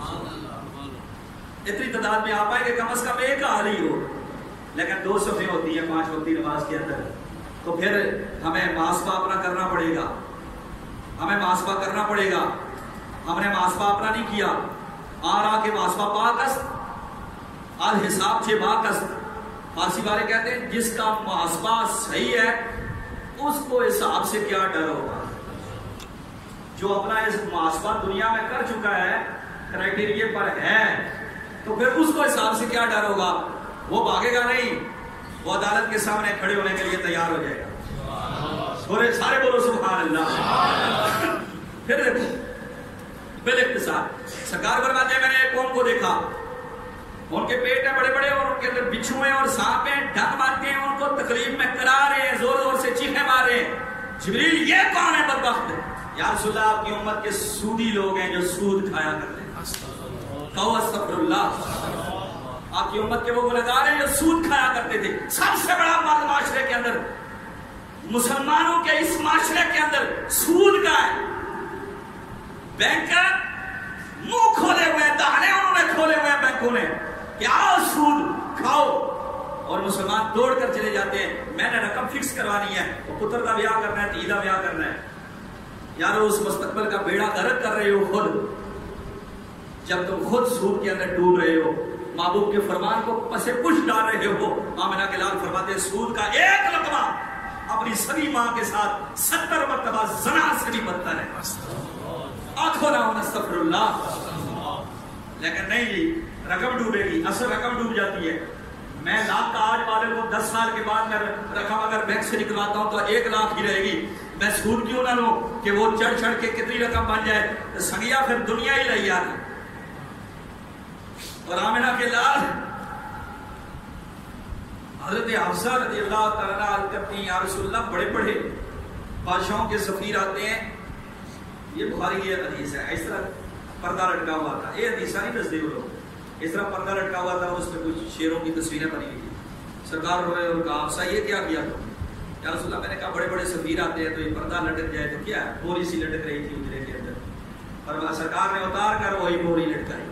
اتنی تعداد میں آپ آئے کہ کم از کم 1 حال ہی ہو، لیکن 2 صفیں ہوتی ہیں 5 وقتی نماز کے اندر. تو پھر ہمیں محاسبہ اپنا کرنا پڑے گا، ہمیں محاسبہ کرنا پڑے گا. ہم نے محاسبہ اپنا نہیں کیا، آ کے محاسبہ پاکست الحساب سے باکست. فارسی والے کہتے ہیں جس کا محاسبہ صحیح ہے اس کو حساب سے کیا ڈر ہوگا. جو اپنا اس محاسبہ دنیا میں کر چکا ہے، کرائٹیریے پر ہے، تو پھر اس کو حساب سے کیا ڈر ہوگا؟ وہ بھاگے گا نہیں، وہ عدالت کے سامنے کھڑے ہونے کے لیے تیار ہو جائے گا. سارے بولو سبحان اللہ. پھر دیکھو بل اختصار سرکار فرماتے ہیں میں نے ایک قوم کو دیکھا، ان کے پیٹ ہیں بڑے بڑے اور ان کے اندر بچھو ہیں اور سانپ ہیں، ڈنگ مارتے ہیں، ان کو تکلیف میں کرا رہے ہیں، زور زور سے چیخیں مار رہے ہیں. جبریل یہ کون ہے بدبخت؟ یا رسول اللہ آپ کی امت کے سودی لوگ ہیں جو سود کھایا کرتے ہیں. کہو استغفر اللہ. آپ کی امت کے وہ گنہگار ہیں جو سود کھایا کرتے تھے. سب سے بڑا مرد معاشرے کے اندر، مسلمانوں کے اس معاشرے کے اندر سود کا ہے. بینکر منہ کھولے ہوئے، دہانے انہوں نے کھولے ہوئے بینکوں نے کہ آؤ سود کھاؤ، اور مسلمان دوڑ کر چلے جاتے ہیں. میں نے رقم فکس کروانی ہے، وہ پتر کا بیاہ کرنا ہے، دھی کا بیاہ کرنا ہے. یارو اس مستقبل کا بیڑا غرق کر رہے ہو خود، جب تم خود سود کے اندر ڈوب رہے ہو، محبوب کے فرمان کو پسے پش ڈال رہے ہو. آمنہ کے لال فرماتے ہیں سود کا ایک لقمہ اپنی سبھی ماں کے ساتھ 70 مرتبہ زنا سے بھی بدتر ہے. آنکھوں نہ ہونا استغفر اللہ. لیکن نہیں جی، رقم ڈوبے گی، اصل رقم ڈوب جاتی ہے. میں لاکھ کا آج والے کو 10 سال کے بعد میں رقم اگر بینک سے نکلواتا ہوں تو 1 لاکھ ہی رہے گی. میں سود کیوں نہ لوں کہ وہ چڑھ چڑھ کے کتنی رقم بن جائے. سنگیا پھر دنیا ہی رہی یار. اور آمنہ کے لال حضرت حفصہ رضی اللہ تعالیٰ عنہ کرتی ہیں یا رسول اللہ بڑے بڑے بادشاہوں کے سفیر آتے ہیں. یہ بخاری کی حدیث ہے، اس طرح پردہ لٹکا ہوا تھا. یہ حدیث نہیں دستے وہ لوگ، اس طرح پردہ لٹکا ہوا تھا اور اس پہ کچھ شیروں کی تصویریں بنی ہوئی تھی. سرکار روئے اور کہا حفصہ یہ کیا کیا تم؟ یا رسول اللہ میں نے کہا بڑے بڑے سفیر آتے ہیں تو یہ پردہ لٹک جائے تو کیا ہے. بوری سی لٹک رہی تھی اجرے کے اندر، اور سرکار نے اتار کر وہی بوری لٹکائی.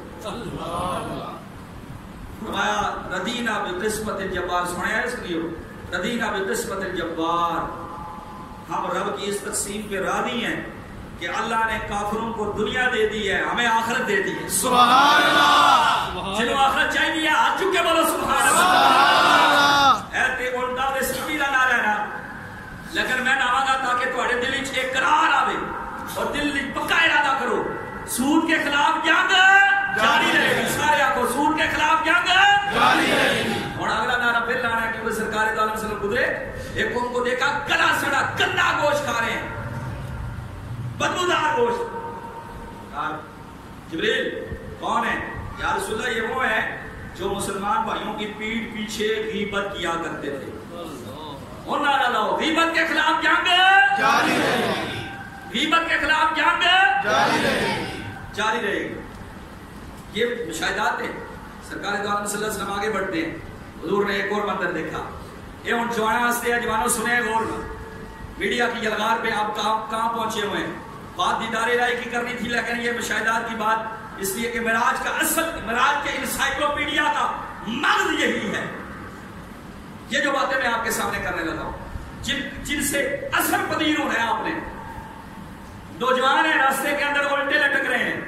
فرمایا ردینا بقسمت الجبار. سنایا اس لیے ردینا بقسمت الجبار، ہم رب کی اس تقسیم پہ راضی ہیں کہ اللہ نے کافروں کو دنیا دے دی ہے، ہمیں آخرت دے دی ہے. سبحان اللہ. جنہوں آخرت چاہیے ہاتھ چکے بولو سبحان اللہ. ایتے اونٹا دے سبیلا نہ رہنا، لیکن میں نہ گا تاکہ تھوڑے دل وچ اقرار آوے اور دل وچ پکا ارادہ کرو. سود کے خلاف جنگ جاری رہے گی. سارے آکو سود کے خلاف جنگ جاری رہے گی. اور اگلا نعرہ پھر لانا ہے کہ سرکار دو علیہ وسلم گزرے، ایک قوم کو دیکھا گلا سڑا گندا گوشت کھا رہے ہیں، بدبودار گوشت. جبریل کون ہے؟ یا رسول اللہ یہ وہ ہے جو مسلمان بھائیوں کی پیٹھ پیچھے غیبت کیا کرتے تھے. اور نعرہ لاؤ غیبت کے خلاف جنگ جاری رہے گی. غیبت کے خلاف جنگ جاری رہے گی. جاری رہے گی. یہ مشاہدات ہیں. سرکار دو عالم صلی اللہ علیہ وسلم آگے بڑھتے ہیں. حضور نے ایک اور منظر دیکھا. یہ ان جوانا ہستے ہیں جوانوں سنے غور میڈیا کی یلغار پہ آپ کہاں پہنچے ہوئے ہیں. بات دیدار الہی کی کرنی تھی لیکن یہ مشاہدات کی بات اس لیے کہ معراج کا اصل معراج کے انسائکلوپیڈیا کا مغز یہی ہے. یہ جو باتیں میں آپ کے سامنے کرنے لگا ہوں جن سے اثر پذیر ہونا ہے آپ نے. نوجوان ہیں راستے کے اندر الٹے لٹک رہے ہیں,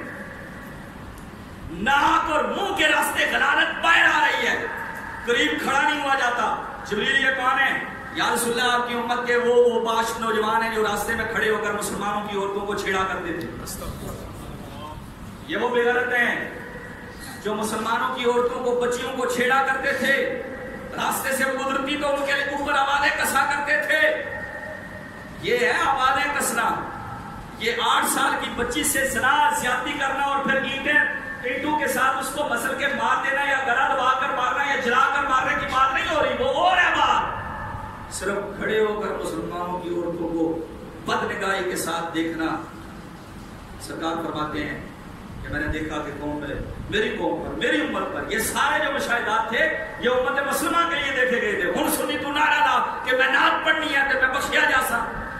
ناک اور منہ کے راستے غلالت باہر آ رہی ہے, قریب کھڑا نہیں ہوا جاتا. جبریل یہ کون ہے؟ یا رسول اللہ آپ کی امت کے وہ باش نوجوان ہیں جو راستے میں کھڑے ہو کر مسلمانوں کی عورتوں کو چھیڑا کرتے تھے. یہ وہ بے غیرت ہیں جو مسلمانوں کی عورتوں کو بچیوں کو چھیڑا کرتے تھے, راستے سے گزرتی تو ان کے اوپر آوازیں کسا کرتے تھے. یہ ہے آوازیں کسنا. یہ 8 سال کی بچی سے زنا زیادتی کرنا اور پھر اینٹوں کے ساتھ اس کو مسل کے مار دینا یا گلا دبا کر مارنا یا جلا کر مارنے کی بات نہیں ہو رہی, وہ اور ہے بات. صرف کھڑے ہو کر مسلمانوں کی عورتوں کو بد نگاہی کے ساتھ دیکھنا. سرکار فرماتے ہیں کہ میں نے دیکھا کہ قوم میں میری قوم پر میری امت پر یہ سارے جو مشاہدات تھے یہ امت مسلمہ کے لیے دیکھے گئے تھے. ہن سنی تو نعرہ لا کہ میں نعت پڑھنی ہے تو میں بخشیا جا سا.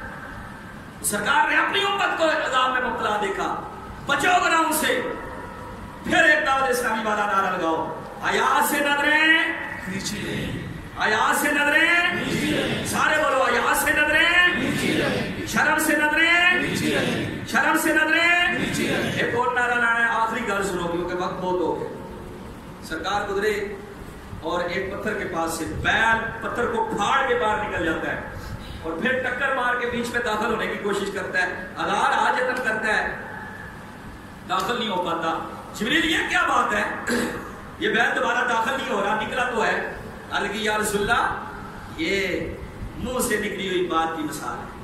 سرکار نے اپنی امت کو عذاب میں مبتلا دیکھا, بچو گناہوں سے. پھر ایک دعوت اسلامی والا نعرہ لگاؤ, حیا سے نظریں نیچے, حیا سے نظریں, سارے بولو حیا سے نظریں, شرم سے نظریں, شرم سے نظریں. ایک اور نعرہ لانا ہے, آخری گل سنو کیونکہ وقت بہت ہو گیا. سرکار گزرے اور ایک پتھر کے پاس سے بیل پتھر کو پھاڑ کے باہر نکل جاتا ہے اور پھر ٹکر مار کے بیچ میں داخل ہونے کی کوشش کرتا ہے. ہزار آجتن کرتا ہے, داخل نہیں ہو پاتا. جبریل یہ کیا بات ہے, یہ بیل دوبارہ داخل نہیں ہو رہا, نکلا تو ہے. عرض کی یا رسول اللہ یہ منہ سے نکلی ہوئی بات کی مثال ہے.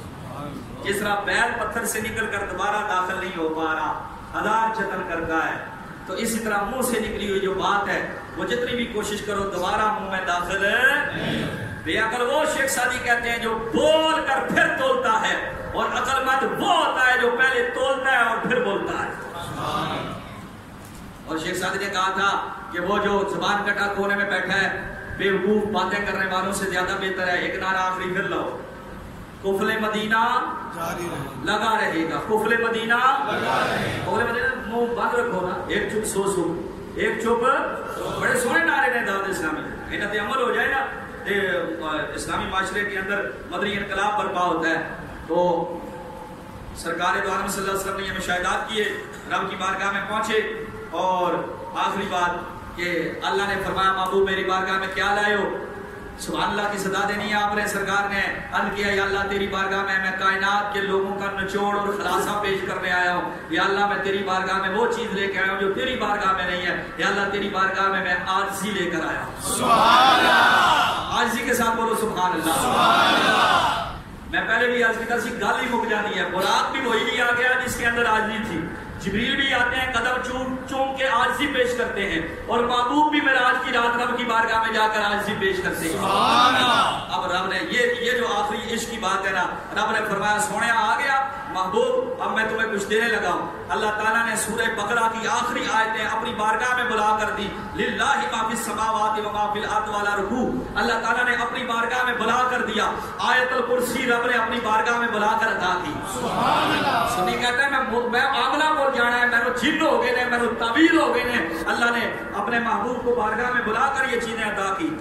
جس طرح بیل پتھر سے نکل کر دوبارہ داخل نہیں ہو پا رہا, ہزار جتن کرتا ہے, تو اسی طرح منہ سے نکلی ہوئی جو بات ہے وہ جتنی بھی کوشش کرو دوبارہ منہ میں داخل بے عقل وہ شیخ سعدی کہتے ہیں جو بول کر پھر تولتا ہے, اور عقل مند وہ ہوتا ہے جو پہلے تولتا ہے اور پھر بولتا ہے. اور شیخ سعدی نے کہا تھا کہ وہ جو زبان کٹا کونے میں بیٹھا ہے بیوقوف باتیں کرنے والوں سے زیادہ بہتر ہے. ایک نعرہ آخری پھر لاؤ, کفل مدینہ لگا رہے گا, کفل مدینہ کفل مدینہ. منہ بند رکھو نا, ایک چپ سو سو, ایک چپ. بڑے سونے نعرے نے دعوت اسلامی, انہاں تے عمل ہو جائے نا اسلامی معاشرے کے اندر مدنی انقلاب برپا ہوتا ہے. تو سرکار دو عالم صلی اللہ علیہ وسلم نے یہ مشاہدات کیے, رب کی بارگاہ میں پہنچے, اور آخری بات کہ اللہ نے فرمایا محبوب میری بارگاہ میں کیا لائے ہو؟ سبحان اللہ کی صدا دینی ہے آپ نے. سرکار نے عرض کیا یا اللہ تیری بارگاہ میں کائنات کے لوگوں کا نچوڑ اور خلاصہ پیش کرنے آیا ہوں. یا اللہ میں تیری بارگاہ میں وہ چیز لے کے آیا ہوں جو تیری بارگاہ میں نہیں ہے. یا اللہ تیری بارگاہ میں عاجزی لے کر آیا ہوں. سبحان اللہ, عاجزی کے ساتھ بولو سبحان اللہ. سبحان اللہ. میں پہلے بھی عرض کیا سی گل ہی مک جاتی ہے. برات بھی وہی لیا گیا جس کے اندر عاجزی تھی. جبریل بھی آتے ہیں قدم چوم کے عاجزی پیش کرتے ہیں, اور محبوب بھی معراج کی رات رب کی بارگاہ میں جا کر عاجزی پیش کرتے ہیں. اب رب نے یہ جو آخری عشق کی بات ہے نا, رب نے فرمایا سونے آ گیا محبوب اب میں تمہیں کچھ دینے لگا ہوں. اللہ تعالیٰ نے سورہ بقرہ کی آخری آیتیں اپنی بارگاہ میں بلا کر دی. للہ ما فی السماوات و ما فی الارض والا رکوع اللہ تعالیٰ نے اپنی بارگاہ میں بلا کر دیا. آیت الکرسی رب نے اپنی بارگاہ میں بلا کر عطا کی. سبحان اللہ. سنی کہتے ہیں میں معاملہ بول جانا ہے, میرے جن ہو گئے نے, میرے تعبیر ہو گئے نے. اللہ نے اپنے محبوب کو بارگاہ میں بلا کر یہ چیزیں عطا کی.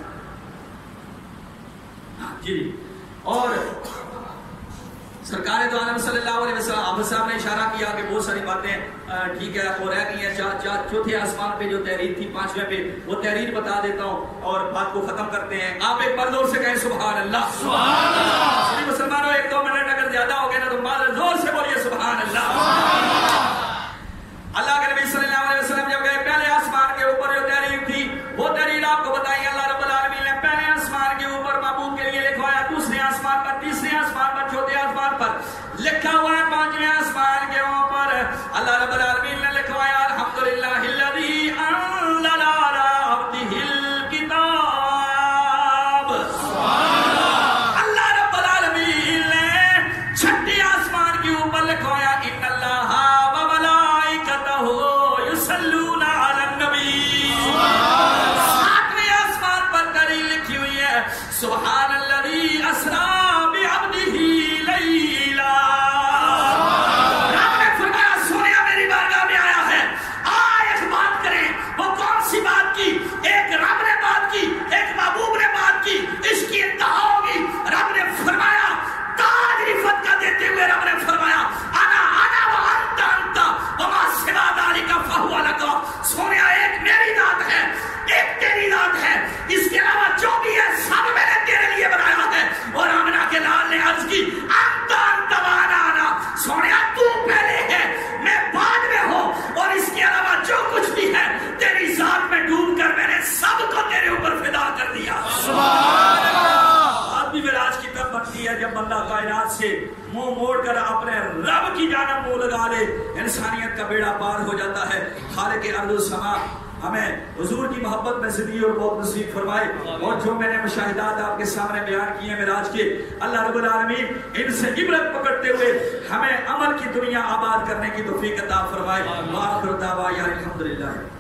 جی, اور سرکار دو عالم صلی اللہ علیہ وسلم اب صاحب نے اشارہ کیا کہ بہت ساری باتیں ٹھیک ہے وہ رہ گئی ہیں. چوتھے آسمان پہ جو تحریر تھی, 5ویں پہ وہ تحریر بتا دیتا ہوں اور بات کو ختم کرتے ہیں. آپ ایک بار زور سے کہیں سبحان اللہ. سبحان اللہ. مسلمانوں 1-2 منٹ اگر زیادہ ہو گئے نا تو زور سے بولیے سبحان اللہ. اللہ کے نبی صلی اللہ علیہ وسلم جب گئے پہلے آسمان کے اوپر جو تحریر تھی وہ تحریر آپ کو بتائی. اللہ رب العالمین نے پہلے آسمان کے اوپر محبوب کے لیے لکھوایا, دوسرے آسمان پر, تیسرے آسمان پر, چوتھے آسمان پر لکھا ہوا ہے, 5ویں آسمان کے اوپر اللہ رب العالمین نے لکھوایا الحمدللہ الذی انزل علی عبدہ الکتاب. اللہ رب العالمین نے 6ٹے آسمان کے اوپر لکھوایا ان اللہ یصلون علی النبی. 7ویں آسمان پر تحریر لکھی ہوئی ہے سبحان الذی اسری بعبدہ لیلا. رب نے فرمایا سونیا میری بارگاہ میں آیا ہے, ایک بات کریں. وہ کون سی بات کی؟ ایک کائنات سے منہ موڑ کر اپنے رب کی جانب منہ لگا لے، انسانیت کا بیڑا پار ہو جاتا ہے۔ خالق ارض و سما ہمیں حضور کی محبت میں زندگی اور موت نصیب فرمائے، اور جو میں نے مشاہدات آپ کے سامنے بیان کیے ہیں معراج کے، اللہ رب العالمین ان سے عبرت پکڑتے ہوئے ہمیں عمل کی دنیا آباد کرنے کی توفیق عطا فرمائے۔ وآخر دعوانا الحمدللہ۔